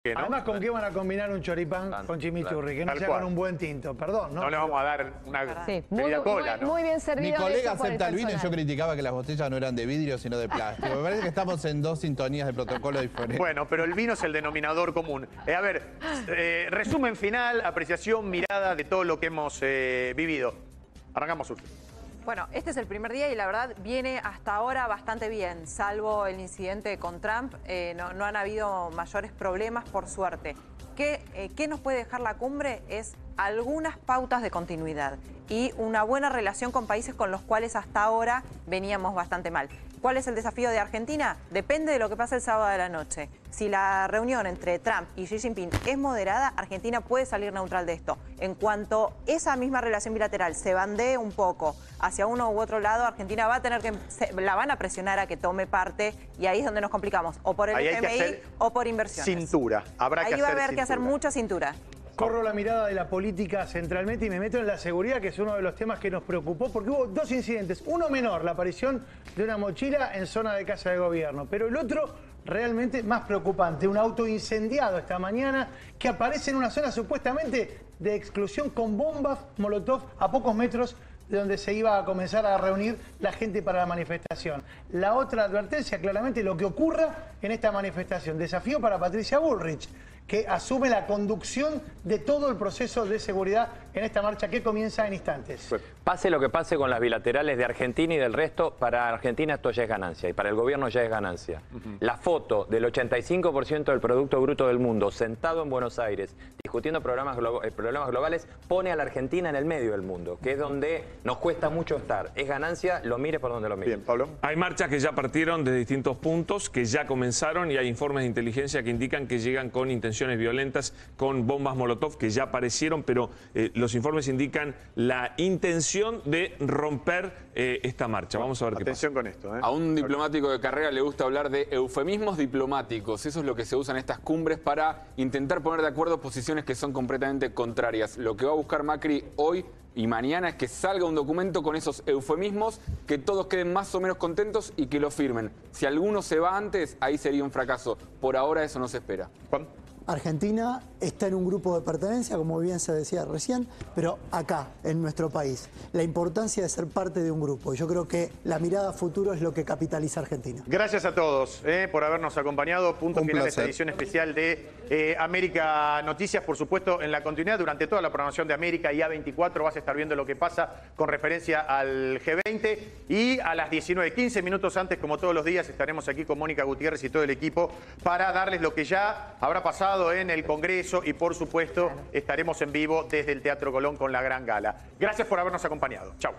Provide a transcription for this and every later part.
¿no? Además, ¿con qué van a combinar un choripán con chimichurri? Que no sea con un buen tinto, perdón, ¿no? No le vamos a dar una bebida cola, ¿no? Muy bien servido. Mi colega acepta el vino y yo criticaba que las botellas no eran de vidrio sino de plástico. Me parece que estamos en dos sintonías de protocolo diferentes. Bueno, pero el vino es el denominador común. A ver, resumen final, apreciación, mirada de todo lo que hemos vivido. Arrancamos, Ur. Bueno, este es el primer día y la verdad viene hasta ahora bastante bien, salvo el incidente con Trump, no han habido mayores problemas por suerte. ¿Qué nos puede dejar la cumbre? Es algunas pautas de continuidad y una buena relación con países con los cuales hasta ahora veníamos bastante mal. ¿Cuál es el desafío de Argentina? Depende de lo que pase el sábado de la noche. Si la reunión entre Trump y Xi Jinping es moderada, Argentina puede salir neutral de esto. En cuanto esa misma relación bilateral se bandee un poco hacia uno u otro lado, Argentina va a tener que, la van a presionar a que tome parte y ahí es donde nos complicamos, o por el FMI o por inversiones. Cintura, habrá que hacer Ahí va a haber que hacer mucha cintura. Corro la mirada de la política centralmente y me meto en la seguridad, que es uno de los temas que nos preocupó, porque hubo dos incidentes. Uno menor, la aparición de una mochila en zona de casa de gobierno, pero el otro realmente más preocupante, un auto incendiado esta mañana que aparece en una zona supuestamente de exclusión con bombas Molotov a pocos metros de donde se iba a comenzar a reunir la gente para la manifestación. La otra advertencia, claramente, lo que ocurra en esta manifestación. Desafío para Patricia Bullrich, que asume la conducción de todo el proceso de seguridad en esta marcha que comienza en instantes. Pase lo que pase con las bilaterales de Argentina y del resto, para Argentina esto ya es ganancia y para el gobierno ya es ganancia. La foto del 85% del Producto Bruto del mundo sentado en Buenos Aires discutiendo problemas globales pone a la Argentina en el medio del mundo, que es donde nos cuesta mucho estar. Es ganancia, lo mire por donde lo mire. Bien, Pablo. Hay marchas que ya partieron de distintos puntos, que ya comenzaron y hay informes de inteligencia que indican que llegan con intenciones violentas, con bombas Molotov que ya aparecieron, pero los informes indican la intención de romper esta marcha. Vamos a ver qué pasa. Atención con esto. A un diplomático de carrera le gusta hablar de eufemismos diplomáticos. Eso es lo que se usa en estas cumbres para intentar poner de acuerdo posiciones que son completamente contrarias. Lo que va a buscar Macri hoy y mañana es que salga un documento con esos eufemismos, que todos queden más o menos contentos y que lo firmen. Si alguno se va antes, ahí sería un fracaso. Por ahora eso no se espera. Juan. Argentina está en un grupo de pertenencia, como bien se decía recién, pero acá, en nuestro país. La importancia de ser parte de un grupo. Yo creo que la mirada a futuro es lo que capitaliza Argentina. Gracias a todos por habernos acompañado. Punto final de esta edición especial de América Noticias. Por supuesto, en la continuidad, durante toda la programación de América y A24 vas a estar viendo lo que pasa con referencia al G20. Y a las 19:15 minutos antes, como todos los días, estaremos aquí con Mónica Gutiérrez y todo el equipo para darles lo que ya habrá pasado en el Congreso y, por supuesto, estaremos en vivo desde el Teatro Colón con la gran gala. Gracias por habernos acompañado. Chau.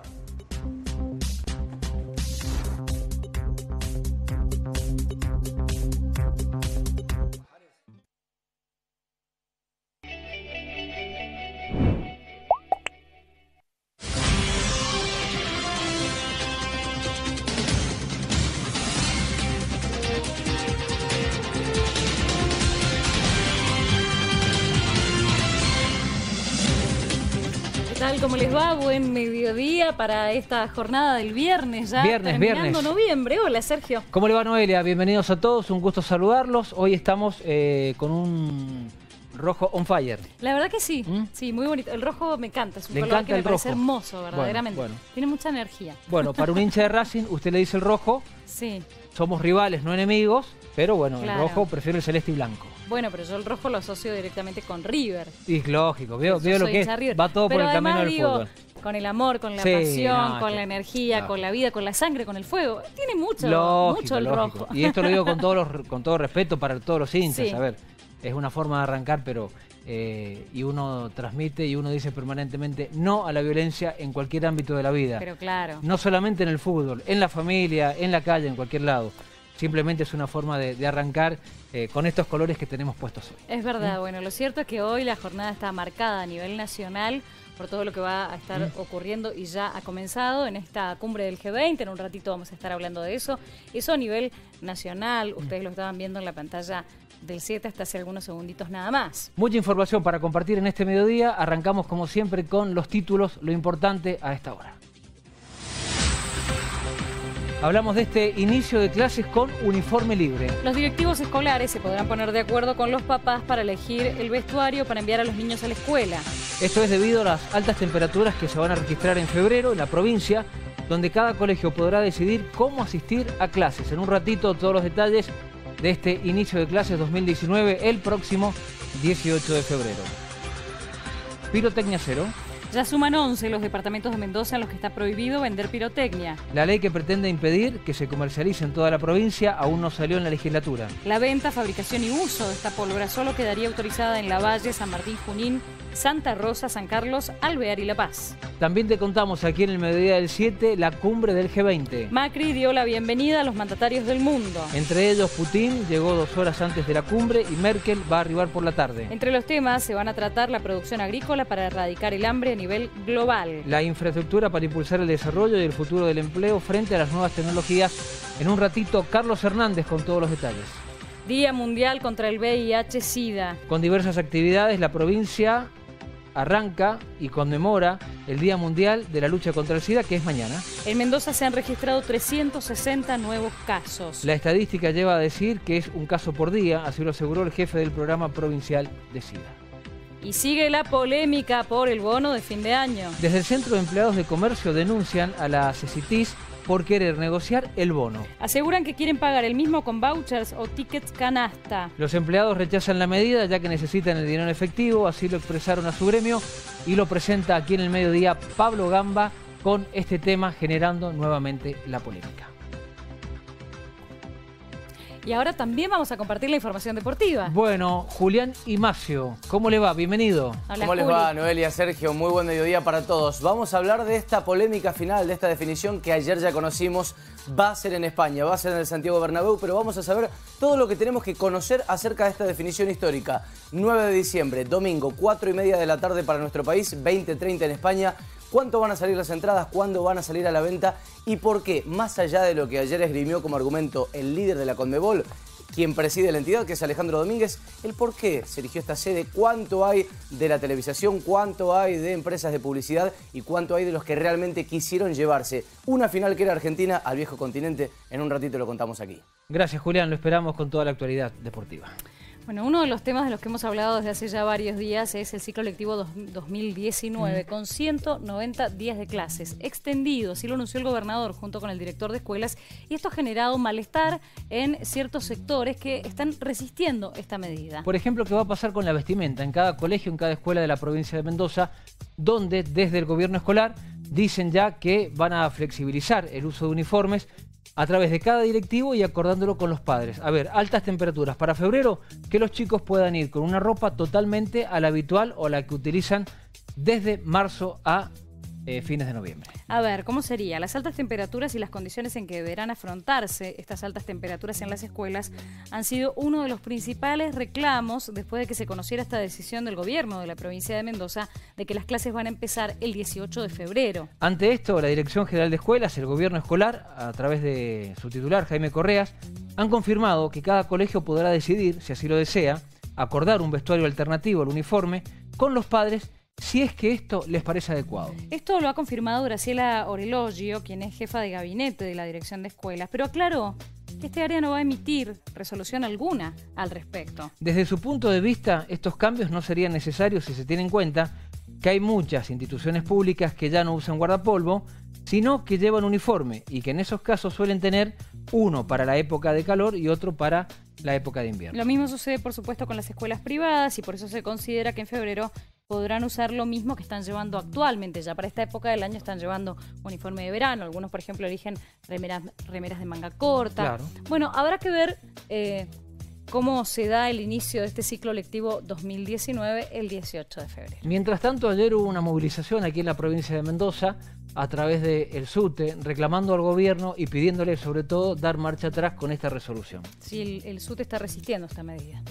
¿Cómo les va? Buen mediodía para esta jornada del viernes, ya terminando noviembre. Hola, Sergio. ¿Cómo le va, Noelia? Bienvenidos a todos, un gusto saludarlos. Hoy estamos con un rojo on fire. La verdad que sí, sí, muy bonito. El rojo me encanta, es un color que me parece hermoso, verdaderamente. Bueno. Tiene mucha energía. Bueno, para un hincha de Racing, usted le dice el rojo. Sí. Somos rivales, no enemigos, pero bueno, claro. El rojo prefiero el celeste y blanco. Bueno, pero yo el rojo lo asocio directamente con River. Y es lógico, veo lo que es. Va todo por el camino del fútbol. Con el amor, con la pasión, con la energía, con la vida, con la sangre, con el fuego. Tiene mucho el rojo. Y esto lo digo con todo respeto para todos los hinchas. Sí. A ver, es una forma de arrancar, pero y uno transmite y uno dice permanentemente no a la violencia en cualquier ámbito de la vida. Pero claro. No solamente en el fútbol, en la familia, en la calle, en cualquier lado. Simplemente es una forma de arrancar con estos colores que tenemos puestos hoy. Es verdad, bueno, lo cierto es que hoy la jornada está marcada a nivel nacional por todo lo que va a estar ocurriendo y ya ha comenzado en esta cumbre del G20. En un ratito vamos a estar hablando de eso. Eso a nivel nacional, ustedes lo estaban viendo en la pantalla del 7 hasta hace algunos segunditos nada más. Mucha información para compartir en este mediodía. Arrancamos como siempre con los títulos, lo importante a esta hora. Hablamos de este inicio de clases con uniforme libre. Los directivos escolares se podrán poner de acuerdo con los papás para elegir el vestuario para enviar a los niños a la escuela. Esto es debido a las altas temperaturas que se van a registrar en febrero en la provincia, donde cada colegio podrá decidir cómo asistir a clases. En un ratito todos los detalles de este inicio de clases 2019 el próximo 18 de febrero. Pirotecnia cero. Ya suman 11 los departamentos de Mendoza en los que está prohibido vender pirotecnia. La ley que pretende impedir que se comercialice en toda la provincia aún no salió en la legislatura. La venta, fabricación y uso de esta pólvora solo quedaría autorizada en Lavalle, San Martín, Junín, Santa Rosa, San Carlos, Alvear y La Paz. También te contamos aquí en el mediodía del 7 la cumbre del G20. Macri dio la bienvenida a los mandatarios del mundo. Entre ellos Putin llegó 2 horas antes de la cumbre y Merkel va a arribar por la tarde. Entre los temas se van a tratar la producción agrícola para erradicar el hambre a nivel global. La infraestructura para impulsar el desarrollo y el futuro del empleo frente a las nuevas tecnologías. En un ratito Carlos Hernández con todos los detalles. Día Mundial contra el VIH-Sida. Con diversas actividades la provincia arranca y conmemora el Día Mundial de la Lucha contra el SIDA, que es mañana. En Mendoza se han registrado 360 nuevos casos. La estadística lleva a decir que es un caso por día, así lo aseguró el jefe del programa provincial de SIDA. Y sigue la polémica por el bono de fin de año. Desde el Centro de Empleados de Comercio denuncian a la CECITIS por querer negociar el bono. Aseguran que quieren pagar el mismo con vouchers o tickets canasta. Los empleados rechazan la medida ya que necesitan el dinero en efectivo, así lo expresaron a su gremio y lo presenta aquí en el mediodía Pablo Gamba con este tema generando nuevamente la polémica. Y ahora también vamos a compartir la información deportiva. Bueno, Julián Imacio, ¿cómo le va? Bienvenido. Hola, ¿Cómo les va, Noelia, Sergio? Muy buen mediodía para todos. Vamos a hablar de esta polémica final, de esta definición que ayer ya conocimos. Va a ser en España, va a ser en el Santiago Bernabéu, pero vamos a saber todo lo que tenemos que conocer acerca de esta definición histórica. 9 de diciembre, domingo, 4:30 de la tarde para nuestro país, 20:30 en España. ¿Cuánto van a salir las entradas? ¿Cuándo van a salir a la venta? ¿Y por qué? Más allá de lo que ayer esgrimió como argumento el líder de la Conmebol, quien preside la entidad, que es Alejandro Domínguez, el por qué se eligió esta sede, cuánto hay de la televisación, cuánto hay de empresas de publicidad y cuánto hay de los que realmente quisieron llevarse una final que era Argentina al viejo continente. En un ratito lo contamos aquí. Gracias, Julián. Lo esperamos con toda la actualidad deportiva. Bueno, uno de los temas de los que hemos hablado desde hace ya varios días es el ciclo lectivo 2019, con 190 días de clases extendidos. Así lo anunció el gobernador junto con el director de escuelas, y esto ha generado malestar en ciertos sectores que están resistiendo esta medida. Por ejemplo, ¿qué va a pasar con la vestimenta? En cada colegio, en cada escuela de la provincia de Mendoza, donde desde el gobierno escolar dicen ya que van a flexibilizar el uso de uniformes a través de cada directivo y acordándolo con los padres. A ver, altas temperaturas para febrero, que los chicos puedan ir con una ropa totalmente a la habitual o la que utilizan desde marzo a fines de noviembre. A ver, ¿cómo sería? Las altas temperaturas y las condiciones en que deberán afrontarse estas altas temperaturas en las escuelas han sido uno de los principales reclamos después de que se conociera esta decisión del gobierno de la provincia de Mendoza de que las clases van a empezar el 18 de febrero. Ante esto, la Dirección General de Escuelas, el gobierno escolar, a través de su titular, Jaime Correas, han confirmado que cada colegio podrá decidir, si así lo desea, acordar un vestuario alternativo al uniforme con los padres si es que esto les parece adecuado. Esto lo ha confirmado Graciela Orelogio, quien es jefa de gabinete de la Dirección de Escuelas, pero aclaró que este área no va a emitir resolución alguna al respecto. Desde su punto de vista, estos cambios no serían necesarios si se tiene en cuenta que hay muchas instituciones públicas que ya no usan guardapolvo, sino que llevan uniforme y que en esos casos suelen tener uno para la época de calor y otro para la época de invierno. Lo mismo sucede, por supuesto, con las escuelas privadas y por eso se considera que en febrero podrán usar lo mismo que están llevando actualmente. Ya para esta época del año están llevando uniforme de verano. Algunos, por ejemplo, eligen remeras de manga corta. Claro. Bueno, habrá que ver cómo se da el inicio de este ciclo lectivo 2019 el 18 de febrero. Mientras tanto, ayer hubo una movilización aquí en la provincia de Mendoza a través del SUTE, reclamando al gobierno y pidiéndole sobre todo dar marcha atrás con esta resolución. Sí, el SUTE está resistiendo esta medida.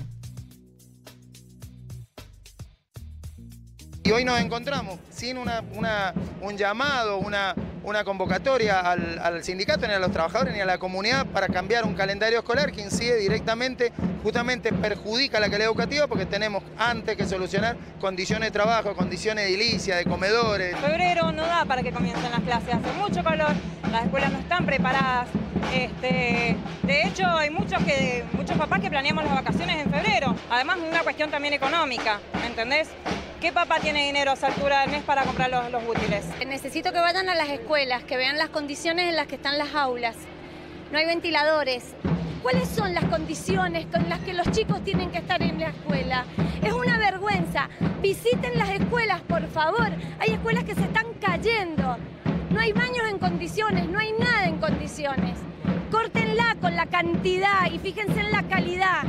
Y hoy nos encontramos sin un llamado, una convocatoria al sindicato, ni a los trabajadores, ni a la comunidad para cambiar un calendario escolar que incide directamente, justamente perjudica la calidad educativa porque tenemos antes que solucionar condiciones de trabajo, condiciones de edilicia, de comedores. Febrero no da para que comiencen las clases, hace mucho calor, las escuelas no están preparadas. De hecho, hay muchos papás que planeamos las vacaciones en febrero. Además, es una cuestión también económica, ¿me entendés? ¿Qué papá tiene dinero a esa altura del mes para comprar los útiles? Necesito que vayan a las escuelas, que vean las condiciones en las que están las aulas. No hay ventiladores. ¿Cuáles son las condiciones con las que los chicos tienen que estar en la escuela? Es una vergüenza. Visiten las escuelas, por favor. Hay escuelas que se están cayendo. No hay baños en condiciones, no hay nada en condiciones. Córtenla con la cantidad y fíjense en la calidad.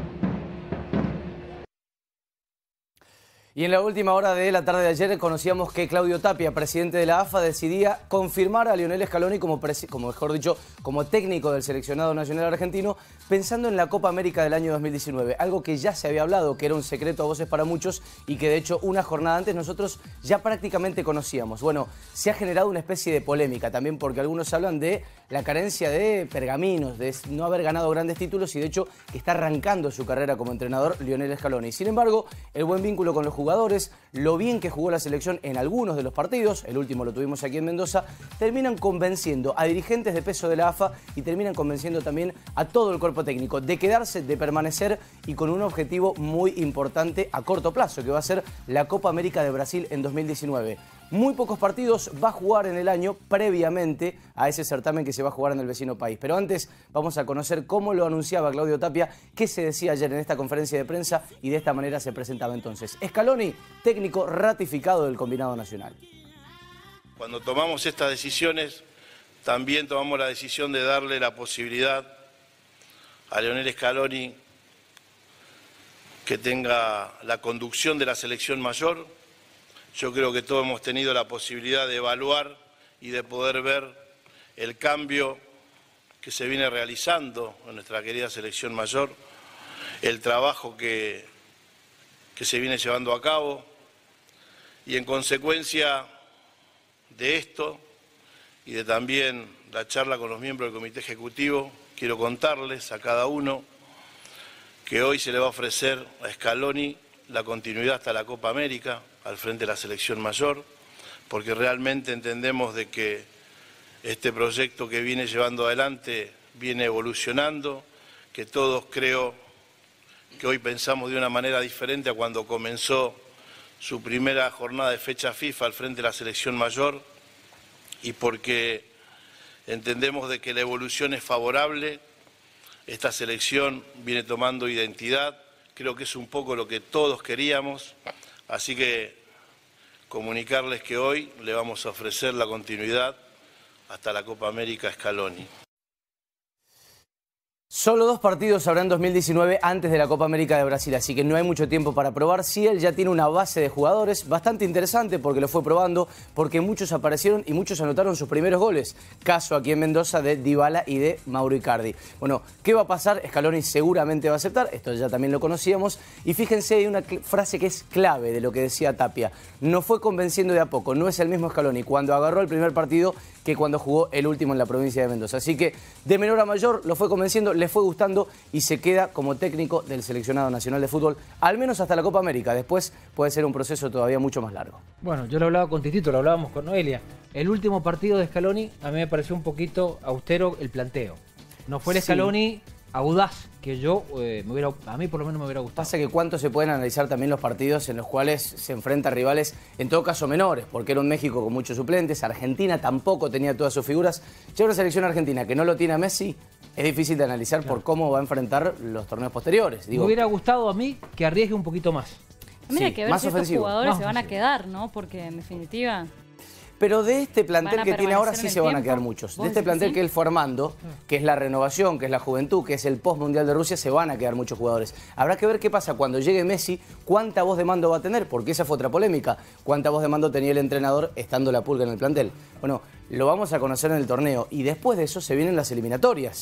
Y en la última hora de la tarde de ayer conocíamos que Claudio Tapia, presidente de la AFA, decidía confirmar a Lionel Scaloni como técnico del seleccionado nacional argentino, pensando en la Copa América del año 2019. Algo que ya se había hablado, que era un secreto a voces para muchos y que de hecho una jornada antes nosotros ya prácticamente conocíamos. Bueno, se ha generado una especie de polémica también porque algunos hablan de la carencia de pergaminos, de no haber ganado grandes títulos y de hecho que está arrancando su carrera como entrenador Lionel Scaloni. Sin embargo, el buen vínculo con los jugadores, lo bien que jugó la selección en algunos de los partidos, el último lo tuvimos aquí en Mendoza, terminan convenciendo a dirigentes de peso de la AFA y terminan convenciendo también a todo el cuerpo técnico de quedarse, de permanecer y con un objetivo muy importante a corto plazo, que va a ser la Copa América de Brasil en 2019. Muy pocos partidos va a jugar en el año previamente a ese certamen que se va a jugar en el vecino país. Pero antes vamos a conocer cómo lo anunciaba Claudio Tapia, qué se decía ayer en esta conferencia de prensa y de esta manera se presentaba entonces. Scaloni, técnico ratificado del combinado nacional. Cuando tomamos estas decisiones, también tomamos la decisión de darle la posibilidad a Lionel Scaloni que tenga la conducción de la selección mayor. Yo creo que todos hemos tenido la posibilidad de evaluar y de poder ver el cambio que se viene realizando en nuestra querida selección mayor, el trabajo que se viene llevando a cabo y en consecuencia de esto y de también la charla con los miembros del Comité Ejecutivo, quiero contarles a cada uno que hoy se le va a ofrecer a Scaloni la continuidad hasta la Copa América al frente de la selección mayor, porque realmente entendemos de que este proyecto que viene llevando adelante viene evolucionando, que todos creo que hoy pensamos de una manera diferente a cuando comenzó su primera jornada de fecha FIFA al frente de la selección mayor y porque entendemos de que la evolución es favorable, esta selección viene tomando identidad, creo que es un poco lo que todos queríamos, así que comunicarles que hoy le vamos a ofrecer la continuidad hasta la Copa América Scaloni. Solo 2 partidos habrá en 2019 antes de la Copa América de Brasil, así que no hay mucho tiempo para probar. Sí, él ya tiene una base de jugadores bastante interesante porque lo fue probando, porque muchos aparecieron y muchos anotaron sus primeros goles. Caso aquí en Mendoza de Dybala y de Mauro Icardi. Bueno, ¿qué va a pasar? Scaloni seguramente va a aceptar, esto ya también lo conocíamos. Y fíjense, hay una frase que es clave de lo que decía Tapia. No fue convenciendo de a poco, no es el mismo Scaloni cuando agarró el primer partido que cuando jugó el último en la provincia de Mendoza. Así que de menor a mayor lo fue convenciendo, le fue gustando y se queda como técnico del seleccionado nacional de fútbol, al menos hasta la Copa América. Después puede ser un proceso todavía mucho más largo. Bueno, yo lo hablaba con Titito, lo hablábamos con Noelia. El último partido de Scaloni a mí me pareció un poquito austero el planteo. No fue el Scaloni audaz que yo, a mí por lo menos me hubiera gustado. Pasa que cuánto se pueden analizar también los partidos en los cuales se enfrenta a rivales, en todo caso menores, porque era un México con muchos suplentes, Argentina tampoco tenía todas sus figuras. Ya una selección argentina que no lo tiene a Messi, es difícil de analizar por cómo va a enfrentar los torneos posteriores. Me hubiera gustado a mí que arriesgue un poquito más. Mira, que ver si estos jugadores se van a quedar, ¿no? Porque en definitiva... Pero de este plantel que tiene ahora sí se van a quedar muchos. De este plantel que él fue armando, que es la renovación, que es la juventud, que es el post-mundial de Rusia, se van a quedar muchos jugadores. Habrá que ver qué pasa cuando llegue Messi, cuánta voz de mando va a tener, porque esa fue otra polémica. Cuánta voz de mando tenía el entrenador estando la Pulga en el plantel. Bueno, lo vamos a conocer en el torneo y después de eso se vienen las eliminatorias.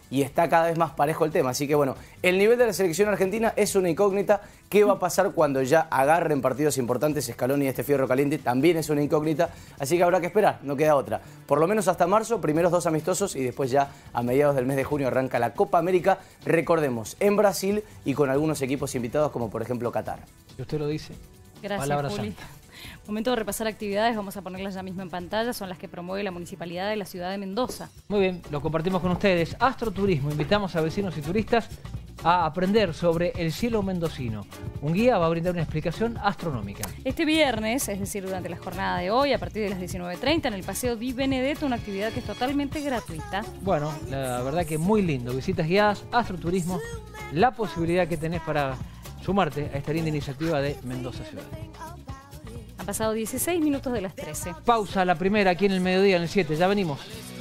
y está cada vez más parejo el tema. Así que bueno, el nivel de la selección argentina es una incógnita. ¿Qué va a pasar cuando ya agarren partidos importantes? Scaloni y este fierro caliente también es una incógnita. Así que habrá que esperar, no queda otra. Por lo menos hasta marzo, primeros 2 amistosos y después ya a mediados del mes de junio arranca la Copa América. Recordemos, en Brasil y con algunos equipos invitados como por ejemplo Qatar. ¿Y usted lo dice? Gracias, Palabra Juli. santa. Momento de repasar actividades, vamos a ponerlas ya mismo en pantalla, son las que promueve la Municipalidad de la Ciudad de Mendoza. Muy bien, lo compartimos con ustedes. Astroturismo, invitamos a vecinos y turistas a aprender sobre el cielo mendocino. Un guía va a brindar una explicación astronómica. Este viernes, es decir, durante la jornada de hoy, a partir de las 19:30, en el Paseo Di Benedetto, una actividad que es totalmente gratuita. Bueno, la verdad que muy lindo. Visitas guiadas, astroturismo, la posibilidad que tenés para sumarte a esta linda iniciativa de Mendoza Ciudad. Han pasado 16 minutos de las 13. Pausa, la primera aquí en el mediodía, en el 7. Ya venimos.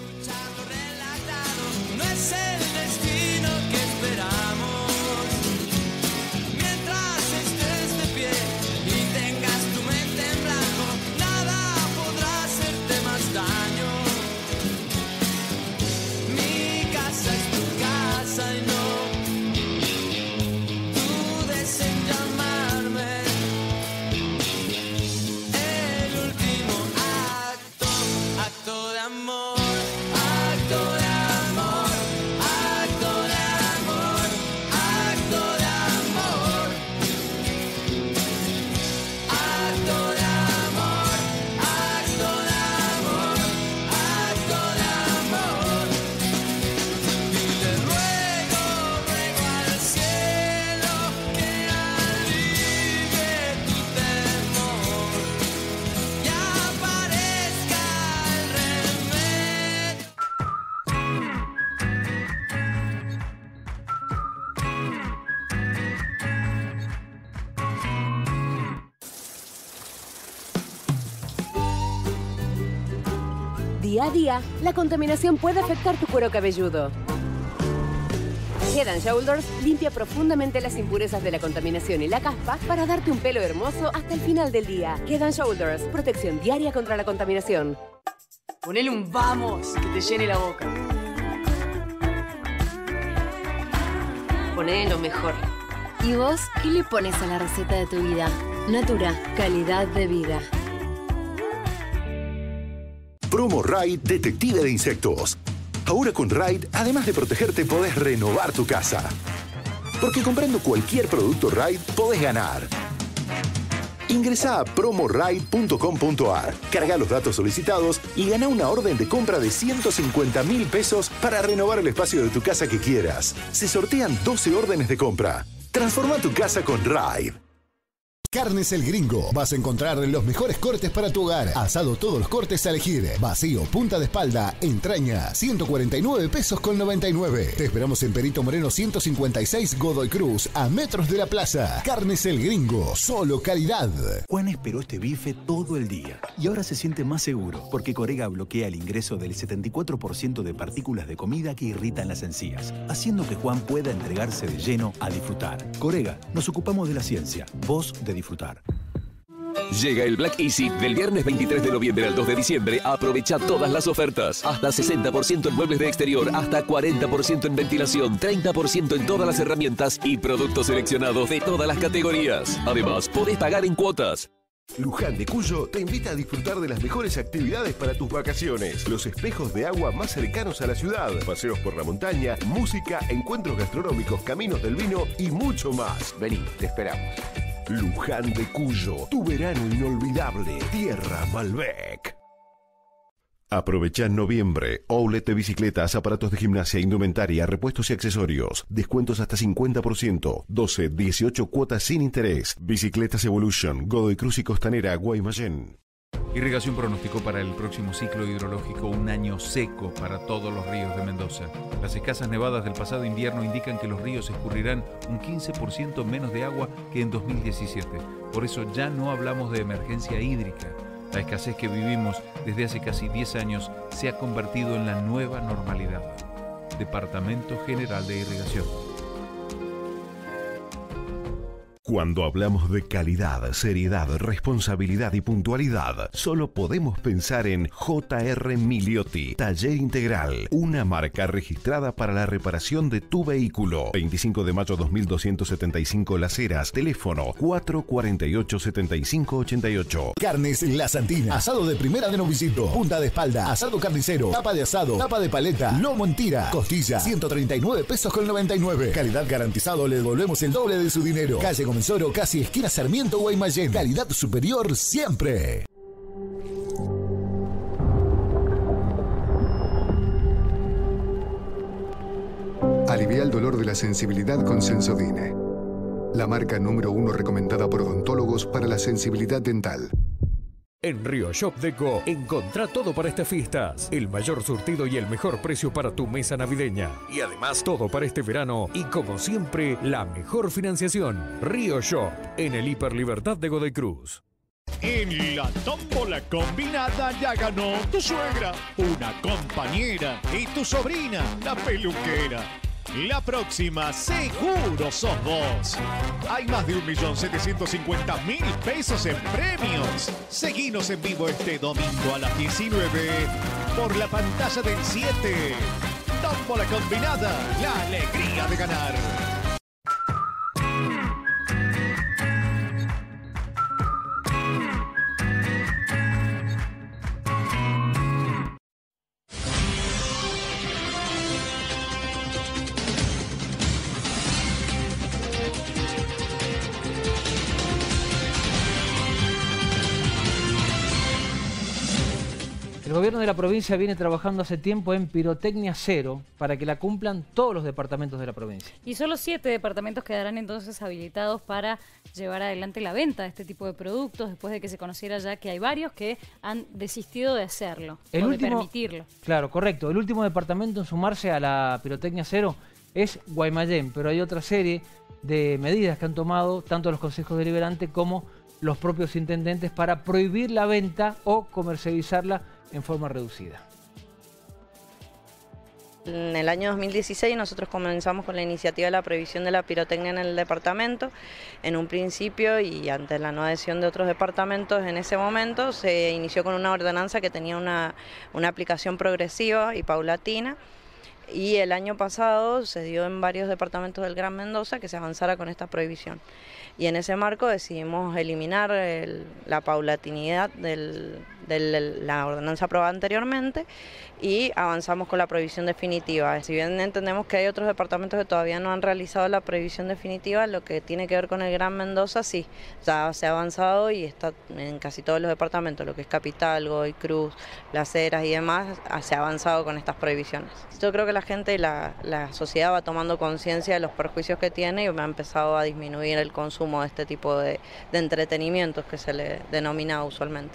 No es el destino que esperamos. Mientras estés de pie y tengas tu mente en blanco, nada podrá hacerte más daño. Mi casa es tu casa y no dudes en llamarme. El último acto de amor. Día a día, la contaminación puede afectar tu cuero cabelludo. Head & Shoulders limpia profundamente las impurezas de la contaminación y la caspa para darte un pelo hermoso hasta el final del día. Head & Shoulders, protección diaria contra la contaminación. Ponele un vamos que te llene la boca. Ponele lo mejor. ¿Y vos qué le pones a la receta de tu vida? Natura, calidad de vida. Promo Raid Detective de Insectos. Ahora con Raid, además de protegerte, podés renovar tu casa. Porque comprando cualquier producto Raid, podés ganar. Ingresá a promoraid.com.ar, carga los datos solicitados y gana una orden de compra de 150.000 pesos para renovar el espacio de tu casa que quieras. Se sortean 12 órdenes de compra. Transforma tu casa con Raid. Carnes El Gringo. Vas a encontrar los mejores cortes para tu hogar. Asado todos los cortes a elegir. Vacío, punta de espalda, entraña. 149 pesos con 99. Te esperamos en Perito Moreno 156 Godoy Cruz, a metros de la plaza. Carnes El Gringo. Solo calidad. Juan esperó este bife todo el día y ahora se siente más seguro porque Corega bloquea el ingreso del 74% de partículas de comida que irritan las encías, haciendo que Juan pueda entregarse de lleno a disfrutar. Corega, nos ocupamos de la ciencia, vos de disfrutar. Llega el Black Easy del viernes 23 de noviembre al 2 de diciembre. Aprovecha todas las ofertas. Hasta 60% en muebles de exterior, hasta 40% en ventilación, 30% en todas las herramientas y productos seleccionados de todas las categorías. Además, podés pagar en cuotas. Luján de Cuyo te invita a disfrutar de las mejores actividades para tus vacaciones. Los espejos de agua más cercanos a la ciudad, paseos por la montaña, música, encuentros gastronómicos, caminos del vino y mucho más. Vení, te esperamos. Luján de Cuyo, tu verano inolvidable, Tierra Malbec. Aprovecha en noviembre. Outlet de bicicletas, aparatos de gimnasia, indumentaria, repuestos y accesorios. Descuentos hasta 50%. 12, 18 cuotas sin interés. Bicicletas Evolution, Godoy Cruz y Costanera, Guaymallén. Irrigación pronosticó para el próximo ciclo hidrológico un año seco para todos los ríos de Mendoza. Las escasas nevadas del pasado invierno indican que los ríos escurrirán un 15% menos de agua que en 2017. Por eso ya no hablamos de emergencia hídrica. La escasez que vivimos desde hace casi 10 años se ha convertido en la nueva normalidad. Departamento General de Irrigación. Cuando hablamos de calidad, seriedad, responsabilidad y puntualidad, solo podemos pensar en J.R. Miliotti, Taller Integral, una marca registrada para la reparación de tu vehículo. 25 de mayo 2275 Las Heras, teléfono 448-7588. Carnes La Santina, asado de primera de novicito, punta de espalda, asado carnicero, tapa de asado, tapa de paleta, lomo en tira, costilla, 139 pesos con 99. Calidad garantizado, le devolvemos el doble de su dinero. Calle Comensoro, casi esquina Sarmiento, Guaymallén. Calidad superior siempre. Alivia el dolor de la sensibilidad con Sensodine, la marca número 1 recomendada por odontólogos para la sensibilidad dental. En Río Shop Deco, encontrá todo para estas fiestas. El mayor surtido y el mejor precio para tu mesa navideña. Y además, todo para este verano. Y como siempre, la mejor financiación. Río Shop, en el Hiper Libertad de Godoy Cruz. En la tómbola combinada ya ganó tu suegra, una compañera y tu sobrina, la peluquera. La próxima seguro sos vos. Hay más de 1.750.000 pesos en premios. Seguinos en vivo este domingo a las 19 por la pantalla del 7. Tómbola combinada, la alegría de ganar. El gobierno de la provincia viene trabajando hace tiempo en pirotecnia cero para que la cumplan todos los departamentos de la provincia. Y solo 7 departamentos quedarán entonces habilitados para llevar adelante la venta de este tipo de productos después de que se conociera ya que hay varios que han desistido de hacerlo o de permitirlo. Claro, correcto. El último departamento en sumarse a la pirotecnia cero es Guaymallén, pero hay otra serie de medidas que han tomado tanto los consejos deliberantes como los propios intendentes para prohibir la venta o comercializarla en forma reducida. En el año 2016 nosotros comenzamos con la iniciativa de la prohibición de la pirotecnia en el departamento. En un principio y ante la no adhesión de otros departamentos en ese momento se inició con una ordenanza que tenía una aplicación progresiva y paulatina. Y el año pasado se dio en varios departamentos del Gran Mendoza que se avanzara con esta prohibición. Y en ese marco decidimos eliminar la paulatinidad de la ordenanza aprobada anteriormente y avanzamos con la prohibición definitiva. Si bien entendemos que hay otros departamentos que todavía no han realizado la prohibición definitiva, lo que tiene que ver con el Gran Mendoza sí, ya se ha avanzado y está en casi todos los departamentos, lo que es Capital, Godoy Cruz, Las Heras y demás, se ha avanzado con estas prohibiciones. Yo creo que la gente y la sociedad va tomando conciencia de los perjuicios que tiene y me ha empezado a disminuir el consumo de este tipo de entretenimientos que se le denomina usualmente.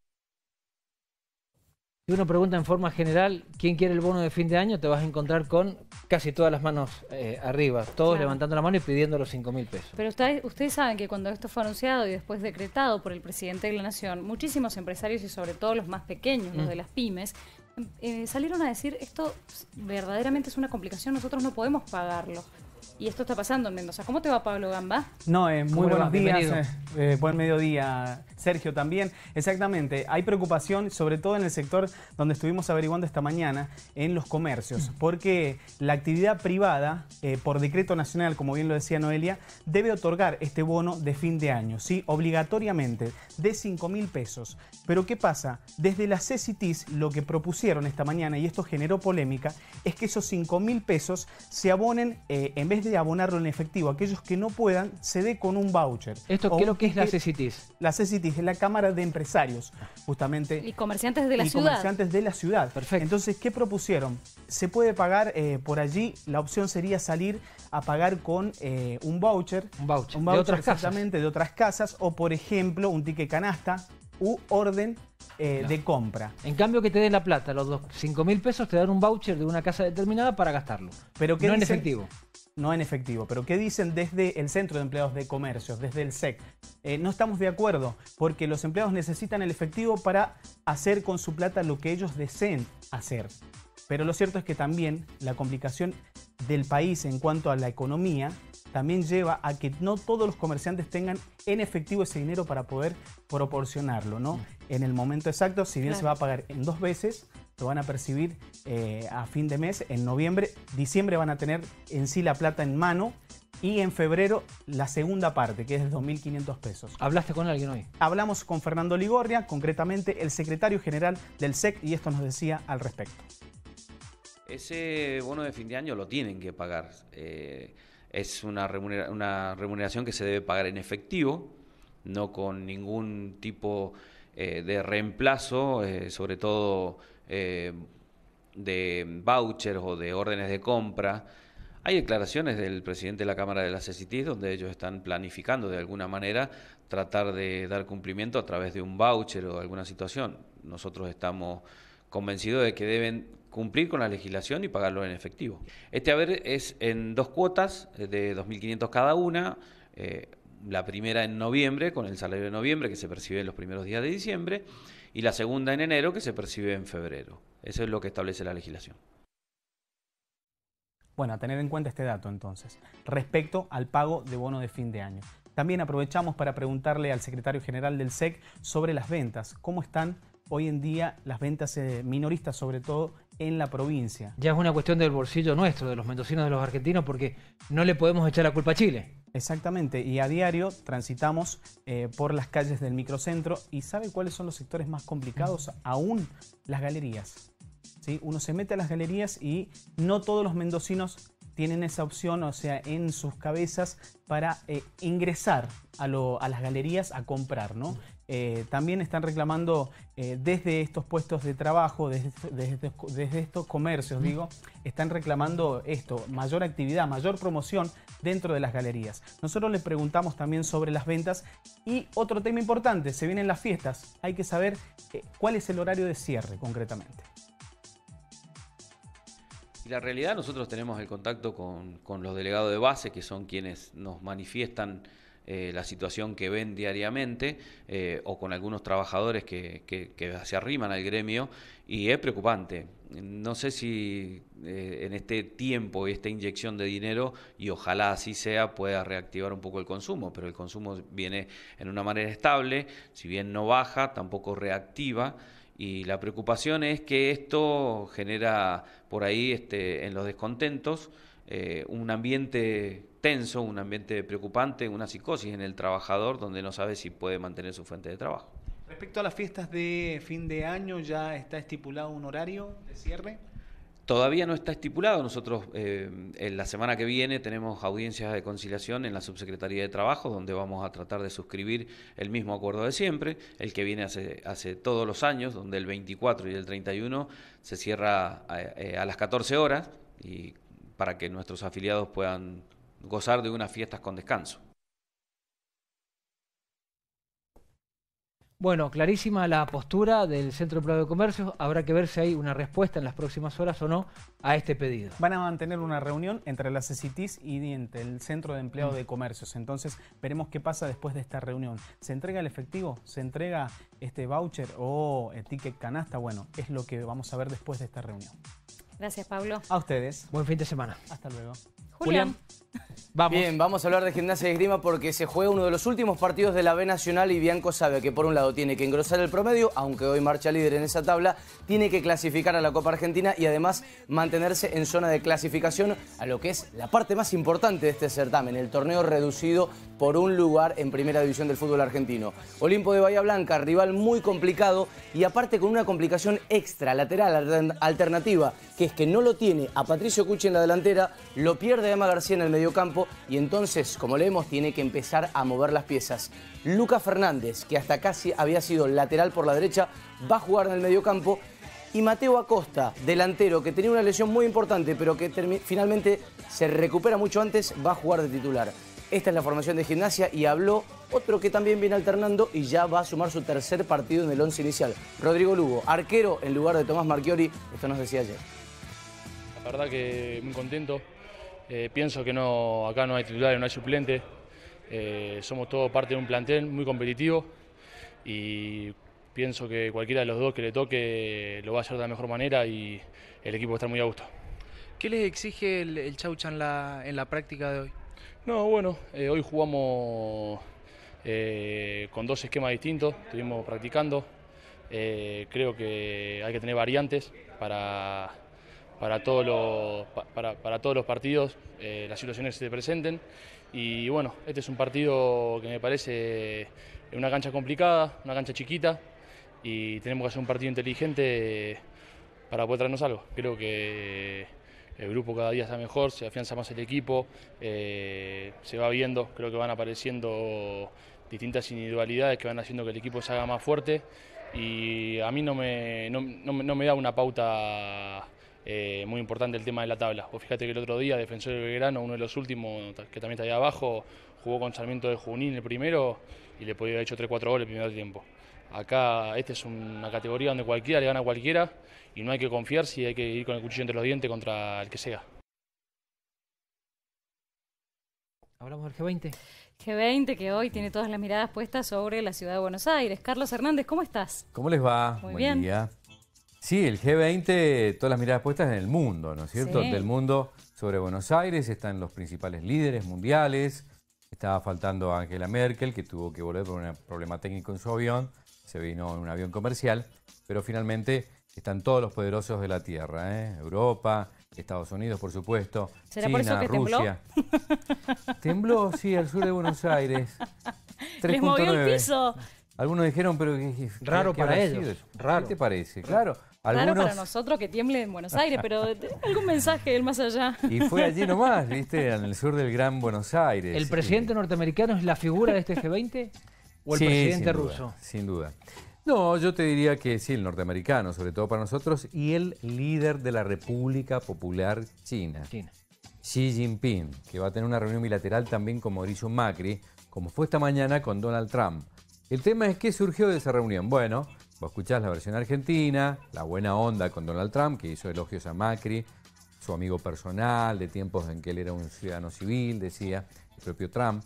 Si uno pregunta en forma general quién quiere el bono de fin de año, te vas a encontrar con casi todas las manos arriba, todos levantando la mano y pidiendo los 5.000 pesos. Pero ustedes saben que cuando esto fue anunciado y después decretado por el presidente de la Nación, muchísimos empresarios y sobre todo los más pequeños, los de las pymes, salieron a decir esto verdaderamente es una complicación, nosotros no podemos pagarlo. Y esto está pasando en Mendoza. ¿Cómo te va, Pablo Gamba? No, muy buenos días. Buen mediodía, Sergio, también. Exactamente. Hay preocupación, sobre todo en el sector donde estuvimos averiguando esta mañana, en los comercios. Porque la actividad privada, por decreto nacional, como bien lo decía Noelia, debe otorgar este bono de fin de año, ¿sí? Obligatoriamente, de 5.000 pesos. Pero ¿qué pasa? Desde la CCTIS lo que propusieron esta mañana, y esto generó polémica, es que esos 5.000 pesos se abonen, en vez de abonarlo en efectivo, aquellos que no puedan, se dé con un voucher. ¿Esto qué es lo que es la CCTIS? La CCTIS es la Cámara de Empresarios, justamente. Y comerciantes de la ciudad. Comerciantes de la ciudad. Perfecto. Entonces, ¿qué propusieron? Se puede pagar por allí, la opción sería salir a pagar con un voucher. Un voucher de otras exactamente, de otras casas, o por ejemplo, un ticket canasta u orden de compra. En cambio que te den la plata, los 5.000 pesos te dan un voucher de una casa determinada para gastarlo. Pero no en efectivo. No en efectivo, pero ¿qué dicen desde el Centro de Empleados de Comercios, desde el SEC? No estamos de acuerdo, porque los empleados necesitan el efectivo para hacer con su plata lo que ellos deseen hacer. Pero lo cierto es que también la complicación del país en cuanto a la economía también lleva a que no todos los comerciantes tengan en efectivo ese dinero para poder proporcionarlo, ¿no? En el momento exacto, si bien se va a pagar en 2 veces, lo van a percibir a fin de mes, en noviembre, diciembre van a tener en sí la plata en mano y en febrero la segunda parte, que es de 2.500 pesos. ¿Hablaste con alguien hoy? Hablamos con Fernando Ligorria, concretamente el secretario general del SEC, y esto nos decía al respecto. Ese bono de fin de año lo tienen que pagar. Es una remuneración que se debe pagar en efectivo, no con ningún tipo de reemplazo, sobre todo de vouchers o de órdenes de compra. Hay declaraciones del presidente de la Cámara de las CCT donde ellos están planificando de alguna manera tratar de dar cumplimiento a través de un voucher o alguna situación. Nosotros estamos convencidos de que deben cumplir con la legislación y pagarlo en efectivo. Este haber es en 2 cuotas de 2.500 cada una. La primera en noviembre, con el salario de noviembre que se percibe en los primeros días de diciembre, y la segunda en enero que se percibe en febrero. Eso es lo que establece la legislación. Bueno, a tener en cuenta este dato entonces, respecto al pago de bono de fin de año. También aprovechamos para preguntarle al secretario general del SEC sobre las ventas. ¿Cómo están hoy en día las ventas minoristas, sobre todo en la provincia? Ya es una cuestión del bolsillo nuestro, de los mendocinos, de los argentinos, porque no le podemos echar la culpa a Chile. Exactamente, y a diario transitamos por las calles del microcentro y ¿sabe cuáles son los sectores más complicados? Aún las galerías. ¿Sí? Uno se mete a las galerías y no todos los mendocinos tienen esa opción, o sea, en sus cabezas para ingresar a las galerías a comprar, ¿no? También están reclamando desde estos puestos de trabajo, desde estos comercios, digo, están reclamando esto, mayor actividad, mayor promoción dentro de las galerías. Nosotros les preguntamos también sobre las ventas y otro tema importante, se vienen las fiestas, hay que saber cuál es el horario de cierre concretamente. Y la realidad, nosotros tenemos el contacto con los delegados de base, que son quienes nos manifiestan la situación que ven diariamente, o con algunos trabajadores que se arriman al gremio, y es preocupante. No sé si en este tiempo y esta inyección de dinero, y ojalá así sea, pueda reactivar un poco el consumo, pero el consumo viene en una manera estable, si bien no baja, tampoco reactiva. Y la preocupación es que esto genera por ahí en los descontentos un ambiente tenso, un ambiente preocupante, una psicosis en el trabajador donde no sabe si puede mantener su fuente de trabajo. Respecto a las fiestas de fin de año, ¿ya está estipulado un horario de cierre? Todavía no está estipulado. Nosotros en la semana que viene tenemos audiencias de conciliación en la Subsecretaría de Trabajo, donde vamos a tratar de suscribir el mismo acuerdo de siempre, el que viene hace todos los años, donde el 24 y el 31 se cierra a las 14 horas, y para que nuestros afiliados puedan gozar de unas fiestas con descanso. Bueno, clarísima la postura del Centro Empleado de Comercio. Habrá que ver si hay una respuesta en las próximas horas o no a este pedido. Van a mantener una reunión entre las CCTs y entre el Centro de Empleado de Comercios. Entonces, veremos qué pasa después de esta reunión. ¿Se entrega el efectivo? ¿Se entrega este voucher o ticket canasta? Bueno, es lo que vamos a ver después de esta reunión. Gracias, Pablo. A ustedes. Buen fin de semana. Hasta luego. Julián. Vamos. Bien, vamos a hablar de Gimnasia y Esgrima porque se juega uno de los últimos partidos de la B Nacional y Bianco sabe que por un lado tiene que engrosar el promedio, aunque hoy marcha líder en esa tabla, tiene que clasificar a la Copa Argentina y además mantenerse en zona de clasificación a lo que es la parte más importante de este certamen, el torneo reducido por un lugar en Primera División del fútbol argentino. Olimpo de Bahía Blanca, rival muy complicado y aparte con una complicación extra, lateral, alternativa, que es que no lo tiene a Patricio Cucci en la delantera, lo pierde a Emma García en el mediocampo y entonces, como leemos, tiene que empezar a mover las piezas. Lucas Fernández, que hasta casi había sido lateral por la derecha, va a jugar en el mediocampo. Y Mateo Acosta, delantero, que tenía una lesión muy importante, pero que finalmente se recupera mucho antes, va a jugar de titular. Esta es la formación de Gimnasia y habló otro que también viene alternando y ya va a sumar su tercer partido en el 11 inicial. Rodrigo Lugo, arquero en lugar de Tomás Marchiori, esto nos decía ayer. La verdad que muy contento. Pienso que acá no hay titulares, no hay suplentes. Somos todos parte de un plantel muy competitivo y pienso que cualquiera de los dos que le toque lo va a hacer de la mejor manera y el equipo va a estar muy a gusto. ¿Qué les exige el Chaucha en la práctica de hoy? No, bueno, hoy jugamos con 2 esquemas distintos, estuvimos practicando. Creo que hay que tener variantes para todos los partidos, las situaciones que se presenten. Y bueno, este es un partido que me parece una cancha complicada, una cancha chiquita, y tenemos que hacer un partido inteligente para poder traernos algo. Creo que el grupo cada día está mejor, se afianza más el equipo, se va viendo, creo que van apareciendo distintas individualidades que van haciendo que el equipo se haga más fuerte, y a mí no me da una pauta muy importante el tema de la tabla. Vos fíjate que el otro día Defensor de Belgrano, uno de los últimos que también está ahí abajo, jugó con Sarmiento de Junín el primero y le podía haber hecho 3-4 goles el primer tiempo. Acá esta es una categoría donde cualquiera le gana a cualquiera y no hay que confiar, si hay que ir con el cuchillo entre los dientes contra el que sea. Hablamos del G20. G20 que hoy tiene todas las miradas puestas sobre la ciudad de Buenos Aires. Carlos Hernández, ¿cómo estás? ¿Cómo les va? Muy Buen bien. día. Sí, el G20, todas las miradas puestas en el mundo, ¿no es cierto? Sí. Del mundo sobre Buenos Aires, están los principales líderes mundiales. Estaba faltando Angela Merkel, que tuvo que volver por un problema técnico en su avión. Se vino en un avión comercial, pero finalmente están todos los poderosos de la Tierra, ¿eh? Europa, Estados Unidos, por supuesto, ¿Será China, por eso que Rusia. Tembló, sí, al sur de Buenos Aires. Les movió el 3.9. piso. Algunos dijeron, pero Raro para habrá ellos, sido? raro. ¿Qué te parece? Claro. Claro, Algunos... para nosotros que tiemble en Buenos Aires, pero algún mensaje del más allá. Y fue allí nomás, ¿viste? En el sur del Gran Buenos Aires. ¿El presidente norteamericano es la figura de este G20 o el Sí, presidente sin ruso? duda, sin duda. No, yo te diría que sí, el norteamericano, sobre todo para nosotros, y el líder de la República Popular China. Xi Jinping, que va a tener una reunión bilateral también con Mauricio Macri, como fue esta mañana con Donald Trump. El tema es qué surgió de esa reunión. Bueno, vos escuchás la versión argentina, la buena onda con Donald Trump, que hizo elogios a Macri, su amigo personal, de tiempos en que él era un ciudadano civil, decía el propio Trump.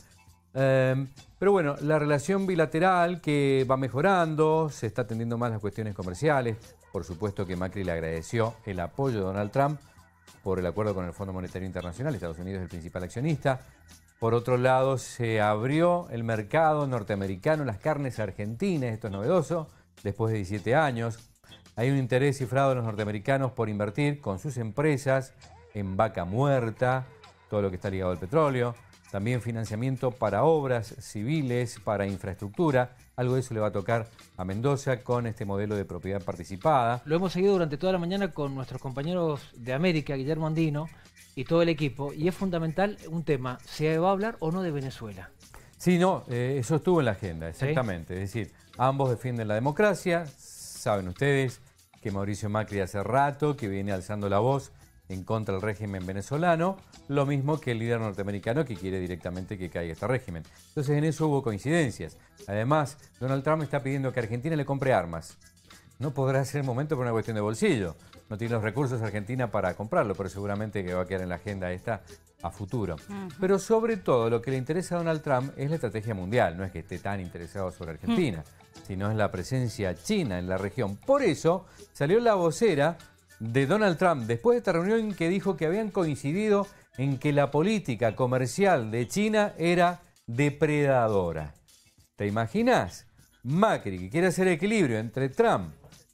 Pero bueno, la relación bilateral que va mejorando, se está atendiendo más las cuestiones comerciales. Por supuesto que Macri le agradeció el apoyo de Donald Trump por el acuerdo con el Fondo Monetario Internacional. Estados Unidos es el principal accionista. Por otro lado, se abrió el mercado norteamericano, las carnes argentinas, esto es novedoso, después de 17 años. Hay un interés cifrado de los norteamericanos por invertir con sus empresas en vaca muerta, todo lo que está ligado al petróleo. También financiamiento para obras civiles, para infraestructura. Algo de eso le va a tocar a Mendoza con este modelo de propiedad participada. Lo hemos seguido durante toda la mañana con nuestros compañeros de América, Guillermo Andino, y todo el equipo. Y es fundamental un tema, ¿se va a hablar o no de Venezuela? Sí, no, eso estuvo en la agenda, exactamente. ¿Sí? Es decir, ambos defienden la democracia. Saben ustedes que Mauricio Macri hace rato que viene alzando la voz en contra del régimen venezolano, lo mismo que el líder norteamericano que quiere directamente que caiga este régimen. Entonces en eso hubo coincidencias. Además, Donald Trump está pidiendo que Argentina le compre armas. No podrá ser el momento por una cuestión de bolsillo. No tiene los recursos Argentina para comprarlo, pero seguramente que va a quedar en la agenda esta a futuro. Pero sobre todo lo que le interesa a Donald Trump es la estrategia mundial. No es que esté tan interesado sobre Argentina, sino es la presencia china en la región. Por eso salió la vocera de Donald Trump después de esta reunión que dijo que habían coincidido en que la política comercial de China era depredadora. ¿Te imaginas? Macri, que quiere hacer equilibrio entre Trump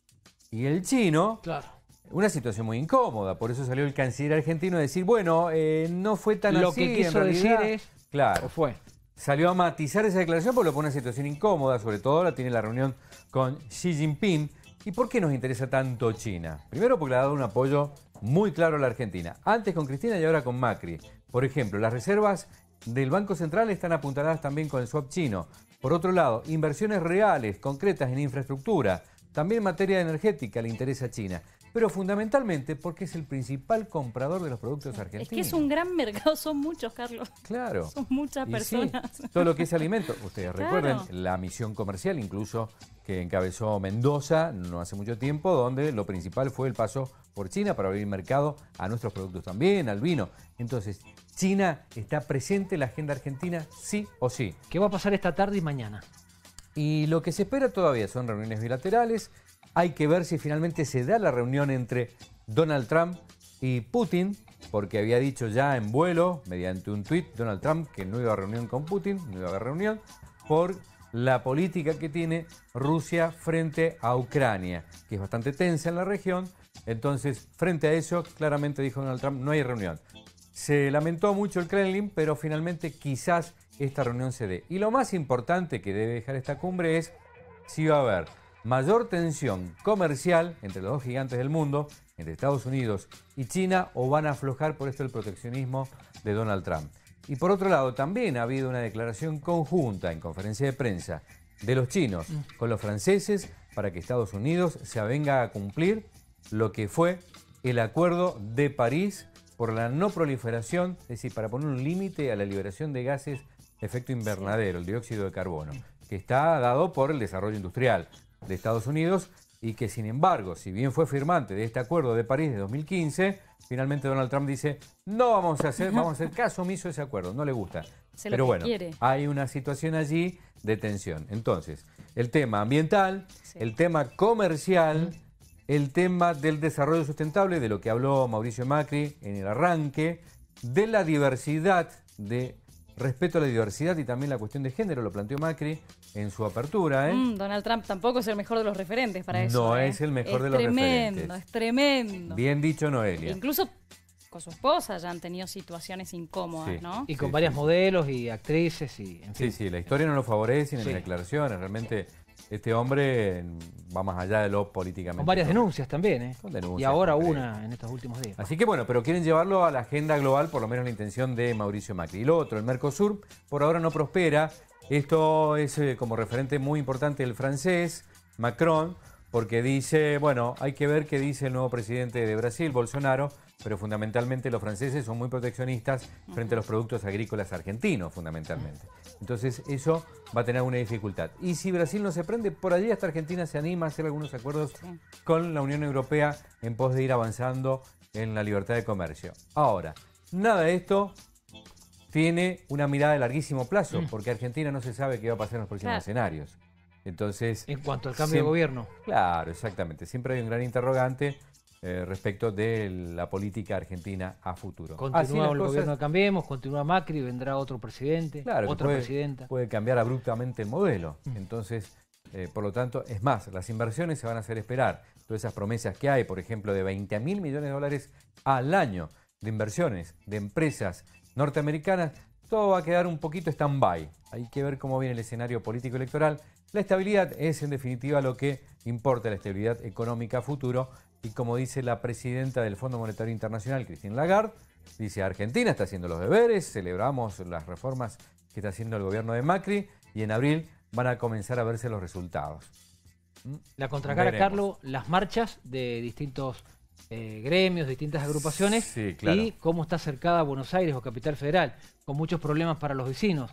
y el chino, claro. Una situación muy incómoda. Por eso salió el canciller argentino a decir, bueno, no fue tan Lo así. que quiso en realidad, decir es, claro, o fue. Salió a matizar esa declaración porque lo pone en una situación incómoda, sobre todo ahora tiene la reunión con Xi Jinping. ¿Y por qué nos interesa tanto China? Primero porque le ha dado un apoyo muy claro a la Argentina. Antes con Cristina y ahora con Macri. Por ejemplo, las reservas del Banco Central están apuntaladas también con el swap chino. Por otro lado, inversiones reales, concretas en infraestructura. También en materia energética le interesa a China. Pero fundamentalmente porque es el principal comprador de los productos argentinos. Es que es un gran mercado, son muchos, Carlos. Claro. Son muchas personas. Sí, todo lo que es alimento. Ustedes Claro. recuerden la misión comercial incluso que encabezó Mendoza no hace mucho tiempo, donde lo principal fue el paso por China para abrir mercado a nuestros productos también, al vino. Entonces, China está presente en la agenda argentina sí o sí. ¿Qué va a pasar esta tarde y mañana? Y lo que se espera todavía son reuniones bilaterales. Hay que ver si finalmente se da la reunión entre Donald Trump y Putin, porque había dicho ya en vuelo, mediante un tuit, Donald Trump, que no iba a reunión con Putin, no iba a haber reunión, por la política que tiene Rusia frente a Ucrania, que es bastante tensa en la región. Entonces, frente a eso, claramente dijo Donald Trump, no hay reunión. Se lamentó mucho el Kremlin, pero finalmente quizás esta reunión se dé. Y lo más importante que debe dejar esta cumbre es si va a haber mayor tensión comercial entre los dos gigantes del mundo, entre Estados Unidos y China, o van a aflojar por esto el proteccionismo de Donald Trump. Y por otro lado, también ha habido una declaración conjunta en conferencia de prensa de los chinos con los franceses para que Estados Unidos se avenga a cumplir lo que fue el Acuerdo de París por la no proliferación, es decir, para poner un límite a la liberación de gases de efecto invernadero, el dióxido de carbono, que está dado por el desarrollo industrial de Estados Unidos y que, sin embargo, si bien fue firmante de este Acuerdo de París de 2015, finalmente Donald Trump dice, no vamos a hacer caso omiso a ese acuerdo, no le gusta. Pero bueno, hay una situación allí de tensión. Entonces, el tema ambiental, el tema comercial, el tema del desarrollo sustentable, de lo que habló Mauricio Macri en el arranque, de la diversidad, de respeto a la diversidad y también la cuestión de género, lo planteó Macri en su apertura. Donald Trump tampoco es el mejor de los referentes para eso. No es el mejor de los referentes. Es tremendo. Bien dicho, Noelia. Incluso con su esposa ya han tenido situaciones incómodas, ¿no? Y con varias modelos y actrices y en fin. Sí, la historia no lo favorece ni las declaraciones. Realmente este hombre va más allá de lo políticamente. Con varias denuncias también, ¿eh? Con denuncias, y ahora una en estos últimos días. Así que bueno, pero quieren llevarlo a la agenda global, por lo menos la intención de Mauricio Macri. Y lo otro, el Mercosur, por ahora no prospera. Esto es como referente muy importante el francés, Macron, porque dice, bueno, hay que ver qué dice el nuevo presidente de Brasil, Bolsonaro, pero fundamentalmente los franceses son muy proteccionistas frente a los productos agrícolas argentinos, fundamentalmente. Entonces eso va a tener una dificultad. Y si Brasil no se prende, por allí hasta Argentina se anima a hacer algunos acuerdos con la Unión Europea en pos de ir avanzando en la libertad de comercio. Ahora, nada de esto tiene una mirada de larguísimo plazo, porque Argentina no se sabe qué va a pasar en los próximos escenarios. Entonces, en cuanto al cambio de gobierno. Claro, exactamente. Siempre hay un gran interrogante respecto de la política argentina a futuro. Continúa el gobierno de Cambiemos, continúa Macri, vendrá otro presidente, otra presidenta. Puede cambiar abruptamente el modelo. Entonces, por lo tanto, es más, las inversiones se van a hacer esperar. Todas esas promesas que hay, por ejemplo, de 20.000 millones de dólares al año de inversiones de empresas norteamericanas, todo va a quedar un poquito stand-by. Hay que ver cómo viene el escenario político electoral. La estabilidad es, en definitiva, lo que importa, la estabilidad económica a futuro. Y como dice la presidenta del Fondo Monetario Internacional, Christine Lagarde, dice, Argentina está haciendo los deberes, celebramos las reformas que está haciendo el gobierno de Macri y en abril van a comenzar a verse los resultados. La contracara, Carlos, las marchas de distintos gremios, distintas agrupaciones, y cómo está cercada a Buenos Aires o Capital Federal, con muchos problemas para los vecinos.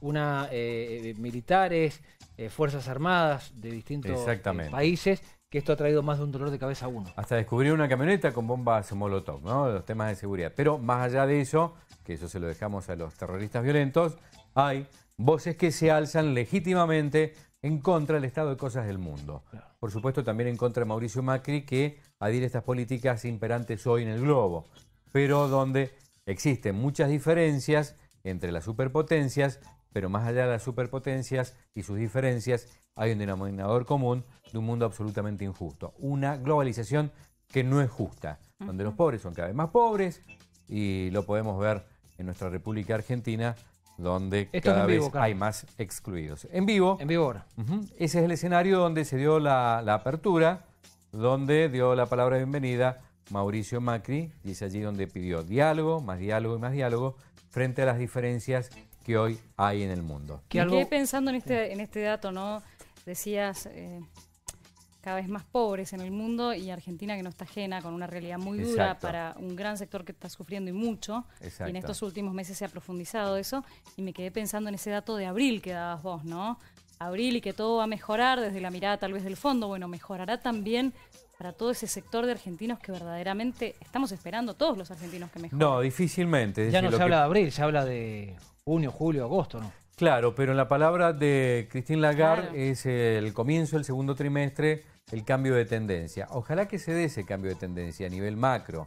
Militares, Fuerzas Armadas de distintos países, que esto ha traído más de un dolor de cabeza a uno. Hasta descubrir una camioneta con bombas Molotov, ¿no? Los temas de seguridad. Pero más allá de eso, que eso se lo dejamos a los terroristas violentos, hay voces que se alzan legítimamente en contra del estado de cosas del mundo. Claro. Por supuesto, también en contra de Mauricio Macri, que adhiere a estas políticas imperantes hoy en el globo, pero donde existen muchas diferencias entre las superpotencias, pero más allá de las superpotencias y sus diferencias, hay un denominador común de un mundo absolutamente injusto. Una globalización que no es justa, donde los pobres son cada vez más pobres, y lo podemos ver en nuestra República Argentina, donde cada vez hay más excluidos. En vivo. En vivo ahora. Ese es el escenario donde se dio la apertura, donde dio la palabra de bienvenida Mauricio Macri, y es allí donde pidió diálogo y más diálogo frente a las diferencias que hoy hay en el mundo. Me quedé pensando en este dato, ¿no? Decías cada vez más pobres en el mundo, y Argentina, que no está ajena, con una realidad muy dura para un gran sector que está sufriendo y mucho. Y en estos últimos meses se ha profundizado eso, y me quedé pensando en ese dato de abril que dabas vos, ¿no? Abril, y que todo va a mejorar desde la mirada tal vez del fondo. Bueno, mejorará también para todo ese sector de argentinos que verdaderamente estamos esperando, todos los argentinos que mejoren. No, difícilmente. Ya no se habla de abril, se habla de junio, julio, agosto, ¿no? Claro, pero en la palabra de Christine Lagarde es el comienzo del segundo trimestre, el cambio de tendencia. Ojalá que se dé ese cambio de tendencia a nivel macro,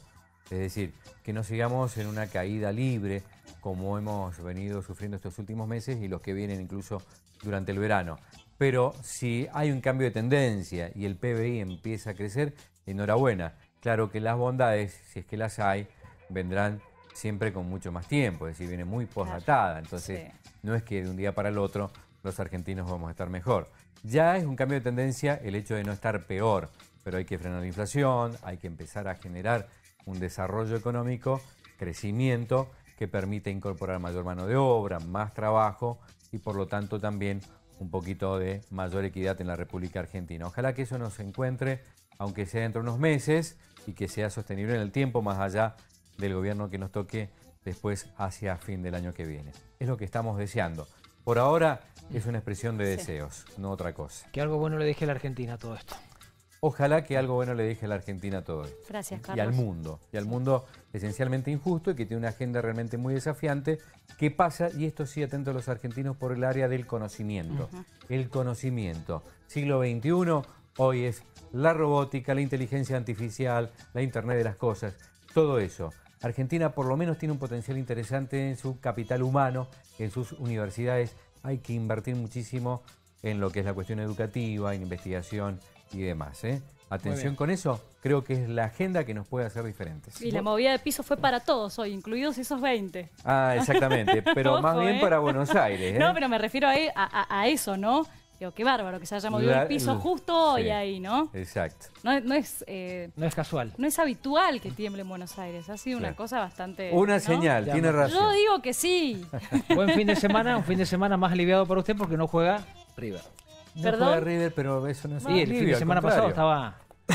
Es decir, que no sigamos en una caída libre como hemos venido sufriendo estos últimos meses y los que vienen incluso durante el verano. Pero si hay un cambio de tendencia y el PBI empieza a crecer, enhorabuena. Claro que las bondades, si es que las hay, vendrán siempre con mucho más tiempo, es decir, viene muy posdatada. Entonces, no es que de un día para el otro los argentinos vamos a estar mejor. Ya es un cambio de tendencia el hecho de no estar peor, pero hay que frenar la inflación, hay que empezar a generar un desarrollo económico, crecimiento, que permite incorporar mayor mano de obra, más trabajo y por lo tanto también un poquito de mayor equidad en la República Argentina. Ojalá que eso nos encuentre, aunque sea dentro de unos meses, y que sea sostenible en el tiempo, más allá del gobierno que nos toque después hacia fin del año que viene. Es lo que estamos deseando. Por ahora es una expresión de deseos, no otra cosa. Que algo bueno le deje a la Argentina todo esto. Ojalá que algo bueno le deje a la Argentina todo esto. Gracias, Carlos. Y al mundo esencialmente injusto y que tiene una agenda realmente muy desafiante, que pasa, y esto sí atento a los argentinos, por el área del conocimiento. El conocimiento. Siglo XXI, hoy es la robótica, la inteligencia artificial, la Internet de las cosas, todo eso. Argentina por lo menos tiene un potencial interesante en su capital humano, en sus universidades. Hay que invertir muchísimo en lo que es la cuestión educativa, en investigación y demás. Atención con eso, creo que es la agenda que nos puede hacer diferentes. Y la movida de piso fue para todos hoy, incluidos esos 20. Ah, exactamente, pero Ojo, más bien para Buenos Aires. No, pero me refiero a eso, ¿no? Digo, qué bárbaro que se haya movido el piso justo hoy ahí, ¿no? Exacto. No es casual. No es habitual que tiemble en Buenos Aires. Ha sido una cosa bastante... Una ¿no? señal, tiene razón. Yo digo que sí. Buen fin de semana, un fin de semana más aliviado para usted porque no juega River. No juega River, pero eso no es Sí, el fin de semana pasado estaba...